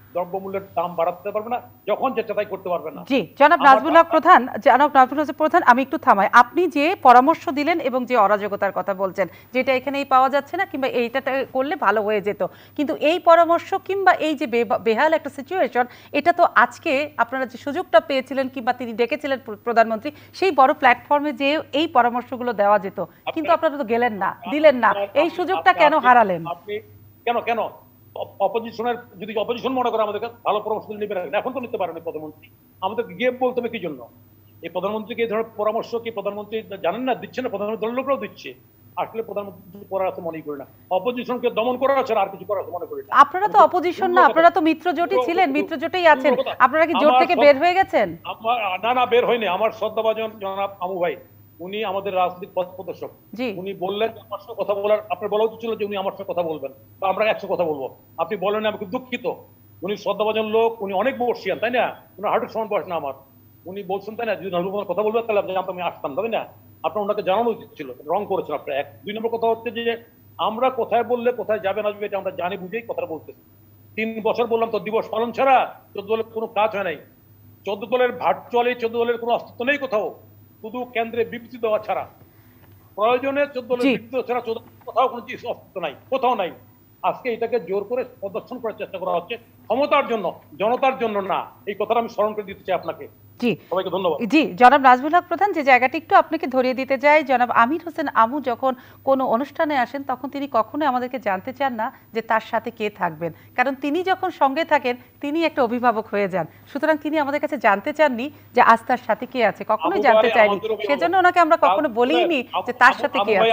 দ্রব্যমূল্যের দাম বাড়াতে পারবে না, যখন যেটা তাই করতে পারবে না। জি, জনাব নাজমুল হক প্রধান, জনাব নাজমুল হক প্রধান, আমি একটু থামাই। আপনি যে পরামর্শ দিলেন এবং যে অরাজকতার কথা বলছেন, যেটা এখানেই পাওয়া যাচ্ছে না কিংবা এইটা করলে ভালো হয়ে যেত, কিন্তু এই পরামর্শ কিংবা এই যে বেহাল একটা সিচুয়েশন, এটা তো আজকে আপনারা যে সুযোগটা পেয়েছিলেন কিংবা তিনি ডেকেছিলেন প্রধানমন্ত্রী, সেই বড় প্ল্যাটফর্মে যে এই পরামর্শগুলো দেওয়া যেত, কিন্তু আপনারা তো গেলেন না, দিলেন না। এই সুযোগটা কেন হারালেন? আপনি কেন কেন অপোজিশনের, যদি অপোজিশন মনে করে আমাদেরকে ভালো পরামর্শ নিতে পারেন, এখন তো নিতে পারেন প্রধানমন্ত্রী, আমাদেরকে গিয়ে বলতে হবে কি জন্য? এই প্রধানমন্ত্রীকে এই ধরনের পরামর্শ কি প্রধানমন্ত্রী জানেন না, দিচ্ছে না? প্রধানমন্ত্রী দলের লোকরাও দিচ্ছে। আসলে প্রধানমন্ত্রী করার আছে মনে করি না, অপোজিশনকে দমন করা আছে আর কিছু করা আছে মনে করি না। আপনারা তো অপোজিশন না, আপনারা তো মিত্র জোটই ছিলেন, মিত্র জোটেই আছেন। আপনারা কি জোট থেকে বের হয়ে গেছেন? না না, বের হয়নি। আমার শ্রদ্ধাভাজন জনাব আমু ভাই, উনি আমাদের রাজনৈতিক পথ প্রদর্শক, উনি বললেন আমার সঙ্গে কথা বলার, আপনার বলা উচিত ছিল যে উনি আমার সঙ্গে কথা বলবেন বা আমরা একসাথে কথা বলবো। আপনি বলেন, আমি খুব দুঃখিত। উনি শ্রদ্ধাভাজন লোক, উনি অনেক বর্ষিয়ান, তাই না? উনার হার্টের সমান বয়স না আমার। উনি বলছেন তাই না, যদি নাজমুল কথা বলবেন তাহলে আমি আসতাম, তাই না? আপনার ওনাকে জানানো উচিত ছিল, রং করেছেন আপনার। এক দুই নম্বর কথা হচ্ছে যে আমরা কোথায় বললে কোথায় যাবে না যাবে এটা আমরা জানি বুঝেই কথা বলতেছি। তিন বছর বললাম তো, দিবস পালন ছাড়া চোদ্দ দলের কোনো কাজ হয় নাই। চোদ্দ দলের ভার্চুয়ালি চোদ্দ দলের কোনো অস্তিত্ব নেই কোথাও, শুধু কেন্দ্রে বিবৃতি দেওয়া ছাড়া। প্রয়োজনে চোদ্দ দলের বিবৃতি ছাড়া চোদ্দ কোথাও কোনো অস্তিত্ব নাই, কোথাও নাই। আজকে এটাকে জোর করে প্রদর্শন করার চেষ্টা করা হচ্ছে ক্ষমতার জন্য, জনতার জন্য না। এই কথাটা আমি স্মরণ করে দিতে চাই আপনাকে। জি, সবাইকে ধন্যবাদ। জি, জনাব নাজমুল হক প্রধান, যে জায়গাটা একটু আপনাকে ধরিয়ে দিতে যাই, জনাব আমির হোসেন আমু যখন কোনো অনুষ্ঠানে আসেন তখন তিনি কখনোই আমাদেরকে জানতে চান না যে তার সাথে কে থাকবেন, কারণ তিনি যখন সঙ্গে থাকেন তিনি একটা অভিভাবক হয়ে যান। সুতরাং তিনি আমাদের কাছে জানতে চাননি যে আজ তার সাথে কে আছে, কখনোই জানতে চাইনি। সেজন্য ওনাকে আমরা কখনো বলিনি যে তার সাথে কে আছে।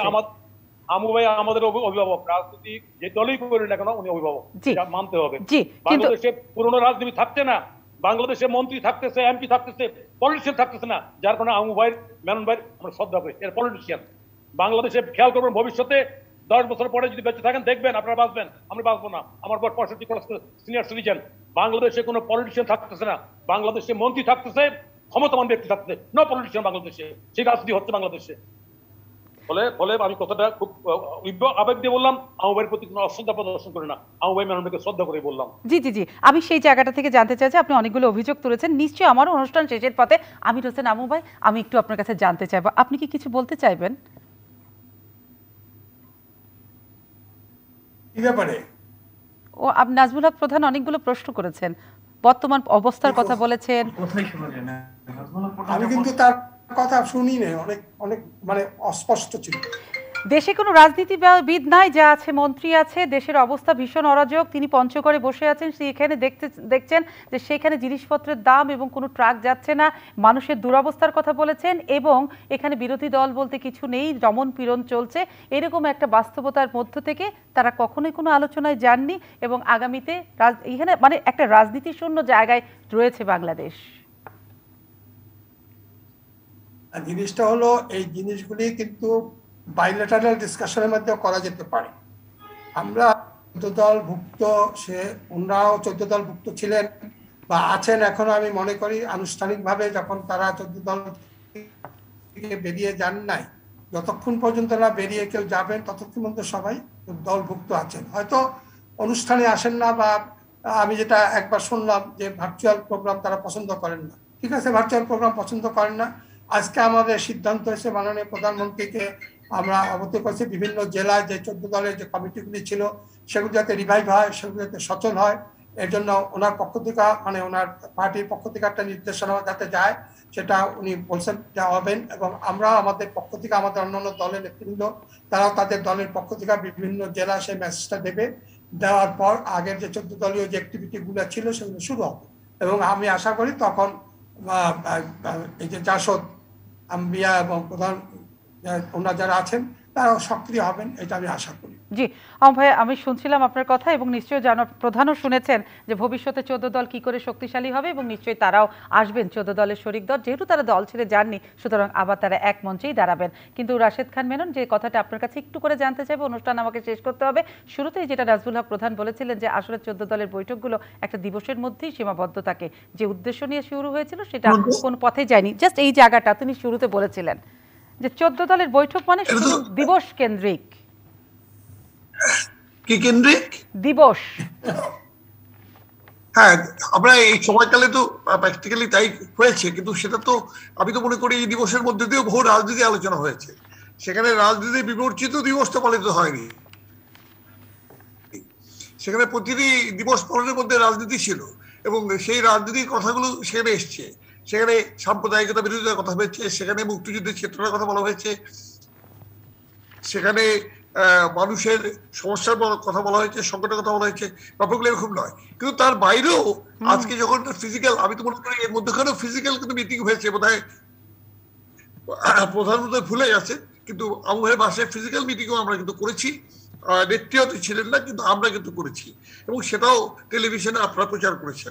আমু ভাই আমাদের অভিভাবক, রাজনীতি যে দলই করি না কেন উনি অভিভাবক, মানতে হবে। বাংলাদেশে পুরনো রাজনীতি থাকছে না, বাংলাদেশে মন্ত্রী থাকতেছে, এমপি থাকতেছে, পলিটিশিয়ান থাকতেছে না, যার কারণে আমু ভাই মেনন ভাই আমরা শ্রদ্ধা করি। এর পলিটিশিয়ান বাংলাদেশে খেয়াল করবেন, ভবিষ্যতে দশ বছর পরে যদি বেঁচে থাকেন দেখবেন আপনারা বাঁচবেন, আমরা বাঁচবো না। আমার বয়স পঁয়ষট্টি ক্রস সিনিয়র সিটিজেন। বাংলাদেশে কোনো পলিটিশিয়ান থাকতেছে না, বাংলাদেশে মন্ত্রী থাকতেছে, ক্ষমতাবান ব্যক্তি থাকতেছে, নো পলিটিশিয়ান বাংলাদেশে। সেই রাজনীতি হচ্ছে বাংলাদেশে। ফলে ফলে আমি কথাটা খুব আবেগ দিয়ে বললাম, আমু ভাইয়ের প্রতি কোনো অশ্রদ্ধা প্রদর্শন করি না, আমু ভাই মেনন ভাইকে শ্রদ্ধা করে বললাম। জি জি জি, আমি সেই জায়গাটা থেকে জানতে চাইছি, আপনি অনেকগুলো অভিযোগ তুলেছেন, নিশ্চয়ই আমারও অনুষ্ঠান শেষের পথে। আমির হোসেন আমু ভাই, আমি একটু আপনার কাছে জানতে চাইবো, আপনি কি কিছু বলতে চাইবেন? কি ব্যাপারে? ও আপনি নাজমুল হক প্রধান অনেকগুলো প্রশ্ন করেছেন, বর্তমান অবস্থার কথা বলেছেন। আমি কিন্তু তার কথা শুনি নাই, অনেক অনেক মানে অস্পষ্ট ছিল। দেশে কোনো রাজনীতিবিদ নাই, যা আছে মন্ত্রী আছে, দেশের অবস্থা ভীষণ অরাজক। তিনি পঞ্চগড়ে বসে আছেন, সেখানে দেখতে দেখছেন যে সেখানে জিনিসপত্রের দাম এবং কোনো ট্রাক যাচ্ছে না, মানুষের দুরবস্থার কথা বলেছেন, এবং এখানে বিরোধী দল বলতে কিছু নেই, দমন পীড়ন চলছে। এরকম একটা বাস্তবতার মধ্য থেকে তারা কখনোই কোনো আলোচনায় যাননি, এবং আগামীতে এখানে মানে একটা রাজনীতি শূন্য জায়গায় রয়েছে বাংলাদেশ। জিনিসটা হলো, এই জিনিসগুলি কিন্তু বাইলেটারাল ডিসকাশনের মধ্যে করা যেতে পারে। আমরা চোদ্দ দল ভুক্ত, সে ওনারাও চোদ্দ দল ভুক্ত ছিলেন বা আছেন এখনো। আমি মনে করি আনুষ্ঠানিকভাবে যখন তারা চোদ্দ দল থেকে বেরিয়ে যান নাই, যতক্ষণ পর্যন্ত না বেরিয়ে কেউ যাবেন ততক্ষণ পর্যন্ত সবাই দলভুক্ত আছেন। হয়তো অনুষ্ঠানে আসেন না, বা আমি যেটা একবার শুনলাম যে ভার্চুয়াল প্রোগ্রাম তারা পছন্দ করেন না। ঠিক আছে, ভার্চুয়াল প্রোগ্রাম পছন্দ করেন না। আজকে আমাদের সিদ্ধান্ত হয়েছে, মাননীয় প্রধানমন্ত্রীকে আমরা অবগত করছি, বিভিন্ন জেলায় যে চোদ্দ দলের যে কমিটিগুলি ছিল সেগুলো যাতে রিভাইভ হয়, সেগুলো যাতে সচল হয়, এর জন্য ওনার পক্ষ থেকে মানে ওনার পার্টির পক্ষ থেকে একটা নির্দেশনা যাতে যায়, সেটা উনি বলছেন যা হবেন। এবং আমরা আমাদের পক্ষ থেকে, আমাদের অন্যান্য দলের নেতৃবৃন্দ তারাও তাদের দলের পক্ষ থেকে বিভিন্ন জেলা সেই মেসেজটা দেবে। দেওয়ার পর আগের যে চোদ্দ দলীয় যে অ্যাক্টিভিটিগুলো ছিল সেগুলো শুরু হবে, এবং আমি আশা করি তখন এই যে জাসদ, আম্বিয়া এবং প্রধান ওনারা যারা আছেন তারাও সক্রিয় হবেন, এটা আমি আশা করি। জি আম ভাই, আমি শুনছিলাম আপনার কথা, এবং নিশ্চয়ই জানো প্রধানও শুনেছেন যে ভবিষ্যতে চোদ্দ দল কি করে শক্তিশালী হবে, এবং নিশ্চয়ই তারাও আসবেন চোদ্দ দলের শরিক দল, যেহেতু তারা দল ছেড়ে যাননি, সুতরাং আবার তারা এক মঞ্চেই দাঁড়াবেন। কিন্তু রাশেদ খান মেনন, যে কথাটা আপনার কাছে একটু করে জানতে চাইবো, অনুষ্ঠান আমাকে শেষ করতে হবে। শুরুতেই যেটা নাজমুল হক প্রধান বলেছিলেন যে আসলে চোদ্দ দলের বৈঠকগুলো একটা দিবসের মধ্যেই সীমাবদ্ধ থাকে, যে উদ্দেশ্য নিয়ে শুরু হয়েছিল সেটা কোনো পথে যায়নি। জাস্ট এই জায়গাটা তিনি শুরুতে বলেছিলেন যে চোদ্দ দলের বৈঠক মানে শুধু দিবস কেন্দ্রিক। কি কেন্দ্রিক? দিবস। হ্যাঁ, আমরা এই সময়কালে তো প্র্যাকটিক্যালি তাই হয়েছে, কিন্তু সেটা তো আমি তো মনে করি এই দিবসের মধ্যে দিয়েও বহু রাজনীতি আলোচনা হয়েছে, সেখানে রাজনীতি বিবর্জিত দিবসটা পালিত হয়নি, সেখানে প্রতিটি দিবস পালনের মধ্যে রাজনীতি ছিল এবং সেই রাজনীতির কথাগুলো সেখানে এসছে, সেখানে সাম্প্রদায়িকতা বিরোধিতার কথা হয়েছে, সেখানে মুক্তিযুদ্ধের ক্ষেত্রের কথা বলা হয়েছে, সেখানে মানুষের সমস্যার কথা বলা হয়েছে, সংকটের কথা বলা হয়েছে, ব্যাপারগুলো এরকম নয়। কিন্তু তার বাইরেও আজকে যখন ফিজিক্যাল, আমি তো মনে করি এর মধ্যেখানেও ফিজিক্যাল কিন্তু মিটিং হয়েছে, বোধহয় প্রধানমন্ত্রী ভুলে গেছে, কিন্তু আবু ভাইয়ের বাসায় ফিজিক্যাল মিটিংও আমরা কিন্তু করেছি, নেতৃত্ব ছিলেন না কিন্তু আমরা কিন্তু করেছি এবং সেটাও টেলিভিশনে আপনারা প্রচার করেছেন।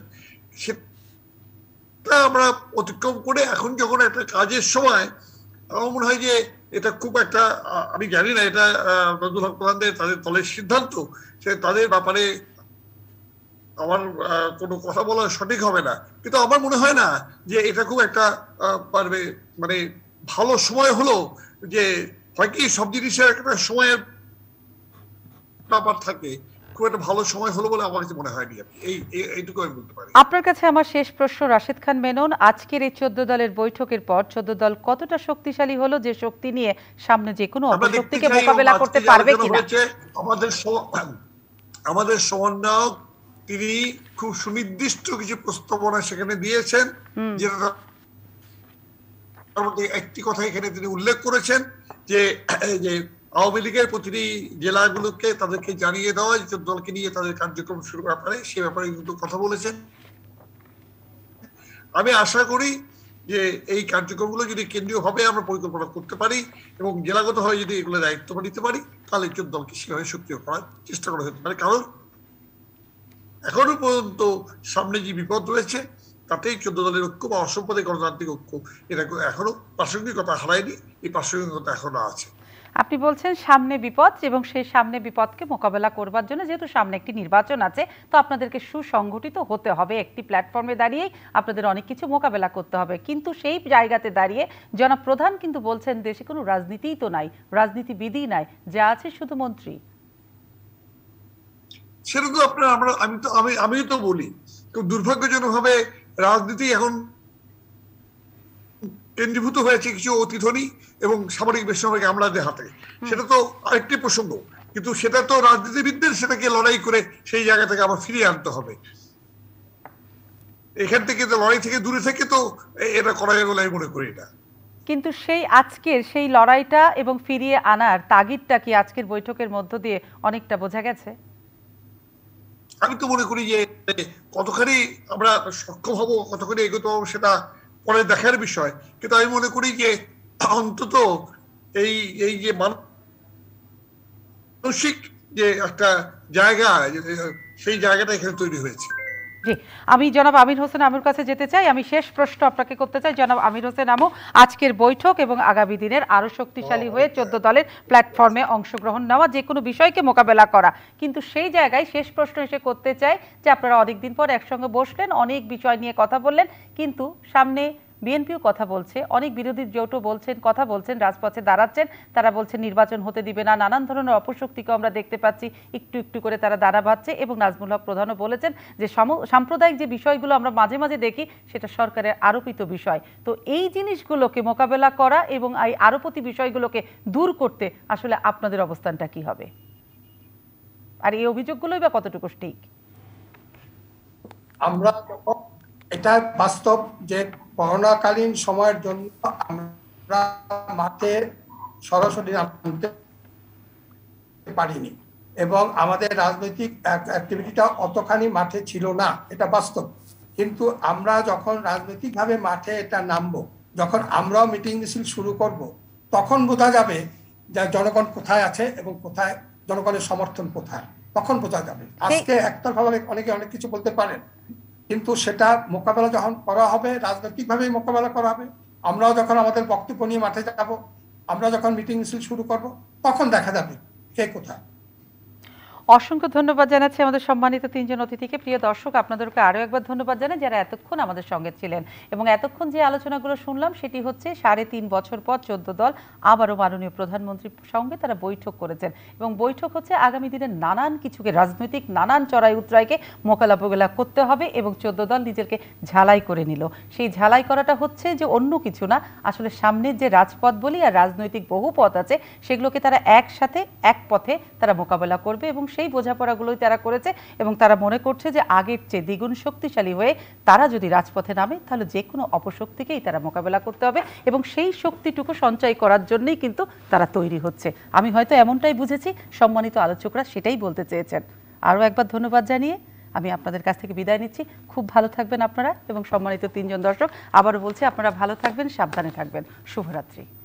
সেটা আমরা অতিক্রম করে এখন যখন একটা কাজের সময়, আমার মনে হয় যে এটা খুব একটা, আমি জানি না এটা নজরুল হক প্রধানদের তাদের দলের সিদ্ধান্ত, সে তাদের ব্যাপারে আমার কোনো কথা বলা সঠিক হবে না, কিন্তু আমার মনে হয় না যে এটা খুব একটা পারবে মানে ভালো সময় হলো, যে হয় কি সব জিনিসের একটা সময়ের ব্যাপার থাকে, খুব একটা ভালো সময় হলো বলে আমার কাছে মনে হয়নি। এই এইটুকু আমি বলতে পারি। আপনার কাছে আমার শেষ প্রশ্ন, রাশেদ খান মেনন, আজকের এই চোদ্দ দলের বৈঠকের পর চোদ্দ দল কতটা শক্তিশালী হলো, যে শক্তি নিয়ে সামনে যে কোনো অপশক্তিকে মোকাবেলা করতে পারবে কিনা? আমাদের আমাদের সমন্বয়ক তিনি খুব সুনির্দিষ্ট কিছু প্রস্তাবনা সেখানে দিয়েছেন, যেটা একটি কথা এখানে তিনি উল্লেখ করেছেন যে যে আওয়ামী লীগের প্রতিটি জেলাগুলোকে তাদেরকে জানিয়ে দেওয়া যে দলকে নিয়ে তাদের কার্যক্রম শুরু ব্যাপারে, সে ব্যাপারে কিন্তু কথা বলেছেন। আমি আশা করি যে এই কার্যক্রমগুলো যদি কেন্দ্রীয়ভাবে আমরা পরিকল্পনা করতে পারি এবং জেলাগতভাবে যদি এগুলো দায়িত্ব নিতে পারি, তাহলে চোদ্দ দলকে সেভাবে সক্রিয় করার চেষ্টা করা হতে পারে। কারণ এখনো পর্যন্ত সামনে যে বিপদ রয়েছে তাতেই চোদ্দ দলের ঐক্য বা অসাম্প্রদায়িক গণতান্ত্রিক ঐক্য এটা এখনো প্রাসঙ্গিকতা হারায়নি, এই প্রাসঙ্গিকতা এখনো আছে। আপনি বলছেন সামনে বিপদ, এবং সেই সামনে বিপদকে মোকাবেলা করবার জন্য যেহেতু সামনে একটি নির্বাচন আছে, তো আপনাদেরকে সুসংগঠিত হতে হবে, একটি প্ল্যাটফর্মে দাঁড়িয়েই আপনাদের অনেক কিছু মোকাবেলা করতে হবে। কিন্তু সেই জায়গাতে দাঁড়িয়ে জনাব প্রধান কিন্তু বলছেন দেশে কোনো রাজনীতিই তো নাই, রাজনীতিবিদই নাই, যা আছে শুধু মন্ত্রী। সেটা তো আপনার আমরা আমি তো আমি আমিও তো বলি, খুব দুর্ভাগ্যজনকভাবে রাজনীতি এখন কেন্দ্রীভূত হয়েছে কিছু অতিধনী এবং সামরিক বেসামরিক আমলাদের হাতে। সেটা তো আরেকটি প্রসঙ্গ, কিন্তু সেটা তো রাজনীতিবিদদের সেটাকে লড়াই করে সেই জায়গা থেকে আবার ফিরিয়ে আনতে হবে। এখান থেকে তো লড়াই থেকে দূরে থেকে তো এটা করা যাবে বলে আমি মনে করি না। কিন্তু সেই আজকের সেই লড়াইটা এবং ফিরিয়ে আনার তাগিদটা কি আজকের বৈঠকের মধ্য দিয়ে অনেকটা বোঝা গেছে? আমি তো মনে করি যে কতখানি আমরা সক্ষম হব, কতখানি এগোতে হবো সেটা পরে দেখার বিষয়, কিন্তু আমি মনে করি যে অন্তত এই এই যে মানসিক যে একটা জায়গা, সেই জায়গাটা এখানে তৈরি হয়েছে। জি, আমি জনাব আমির হোসেন আমুর কাছে যেতে চাই। আমি শেষ প্রশ্ন আপনাকে করতে চাই জনাব আমির হোসেন আমু, আজকের বৈঠক এবং আগামী দিনের আরো শক্তিশালী হয়ে চোদ্দ দলের প্ল্যাটফর্মে অংশগ্রহণ নেওয়া, যে কোনো বিষয়কে মোকাবেলা করা, কিন্তু সেই জায়গায় শেষ প্রশ্ন এসে করতে চাই যে আপনারা অনেকদিন পর একসঙ্গে বসলেন, অনেক বিষয় নিয়ে কথা বললেন, কিন্তু সামনে বিএনপিও কথা বলছে, অনেক বিরোধী জোটও বলছেন, কথা বলছেন, রাজপথে দাঁড়াচ্ছেন, তারা বলছেন নির্বাচন হতে দিবে না, নানান ধরনের অপশক্তিকে আমরা দেখতে পাচ্ছি, একটু একটু করে তারা দাঁড়া বাঁধছে, এবং নাজমুল হক প্রধানও বলেছেন যে সাম্প্রদায়িক যে বিষয়গুলো আমরা মাঝে মাঝে দেখি সেটা সরকারের আরোপিত বিষয়। তো এই জিনিসগুলোকে মোকাবেলা করা এবং এই আরোপিত বিষয়গুলোকে দূর করতে আসলে আপনাদের অবস্থানটা কি হবে, আর এই অভিযোগগুলোই বা কতটুকু ঠিক? আমরা এটা বাস্তব যে করোনাকালীন সময়ের জন্য আমরা মাঠে সরাসরি নামতে পারিনি এবং আমাদের রাজনৈতিক অ্যাক্টিভিটিটা অতখানি মাঠে ছিল না, এটা বাস্তব। কিন্তু আমরা যখন রাজনৈতিকভাবে মাঠে এটা নামবো, যখন আমরাও মিটিং মিছিল শুরু করব, তখন বোঝা যাবে যে জনগণ কোথায় আছে এবং কোথায় জনগণের সমর্থন কোথায়, তখন বোঝা যাবে। আজকে একতরফাভাবে অনেকে অনেক কিছু বলতে পারেন, কিন্তু সেটা মোকাবেলা যখন করা হবে রাজনৈতিকভাবেই মোকাবেলা করা হবে। আমরাও যখন আমাদের বক্তব্য নিয়ে মাঠে যাব, আমরা যখন মিটিং মিছিল শুরু করব, তখন দেখা যাবে কে কোথায়। অসংখ্য ধন্যবাদ জানাচ্ছি আমাদের সম্মানিত তিনজন অতিথিকে। প্রিয় দর্শক, আপনাদেরকে আরও একবার ধন্যবাদ জানাই যারা এতক্ষণ আমাদের সঙ্গে ছিলেন। এবং এতক্ষণ যে আলোচনাগুলো শুনলাম সেটি হচ্ছে সাড়ে তিন বছর পর চোদ্দ দল আবারও মাননীয় প্রধানমন্ত্রীর সঙ্গে তারা বৈঠক করেছেন এবং বৈঠক হচ্ছে আগামী দিনের নানান কিছুকে, রাজনৈতিক নানান চড়াই উতরাইকে মোকাবিলা করতে হবে এবং চোদ্দ দল নিজেকে ঝালাই করে নিল। সেই ঝালাই করাটা হচ্ছে যে অন্য কিছু না, আসলে সামনের যে রাজপথ বলি আর রাজনৈতিক বহু পথ আছে সেগুলোকে তারা একসাথে এক পথে তারা মোকাবেলা করবে এবং সেই বোঝাপড়াগুলোই তারা করেছে এবং তারা মনে করছে যে আগের চেয়ে দ্বিগুণ শক্তিশালী হয়ে তারা যদি রাজপথে নামে তাহলে যে কোনো অপশক্তিকেই তারা মোকাবেলা করতে হবে এবং সেই শক্তিটুকু সঞ্চয় করার জন্যই কিন্তু তারা তৈরি হচ্ছে। আমি হয়তো এমনটাই বুঝেছি, সম্মানিত আলোচকরা সেটাই বলতে চেয়েছেন। আরও একবার ধন্যবাদ জানিয়ে আমি আপনাদের কাছ থেকে বিদায় নিচ্ছি। খুব ভালো থাকবেন আপনারা এবং সম্মানিত তিনজন দর্শক আবারও বলছি আপনারা ভালো থাকবেন, সাবধানে থাকবেন। শুভরাত্রি।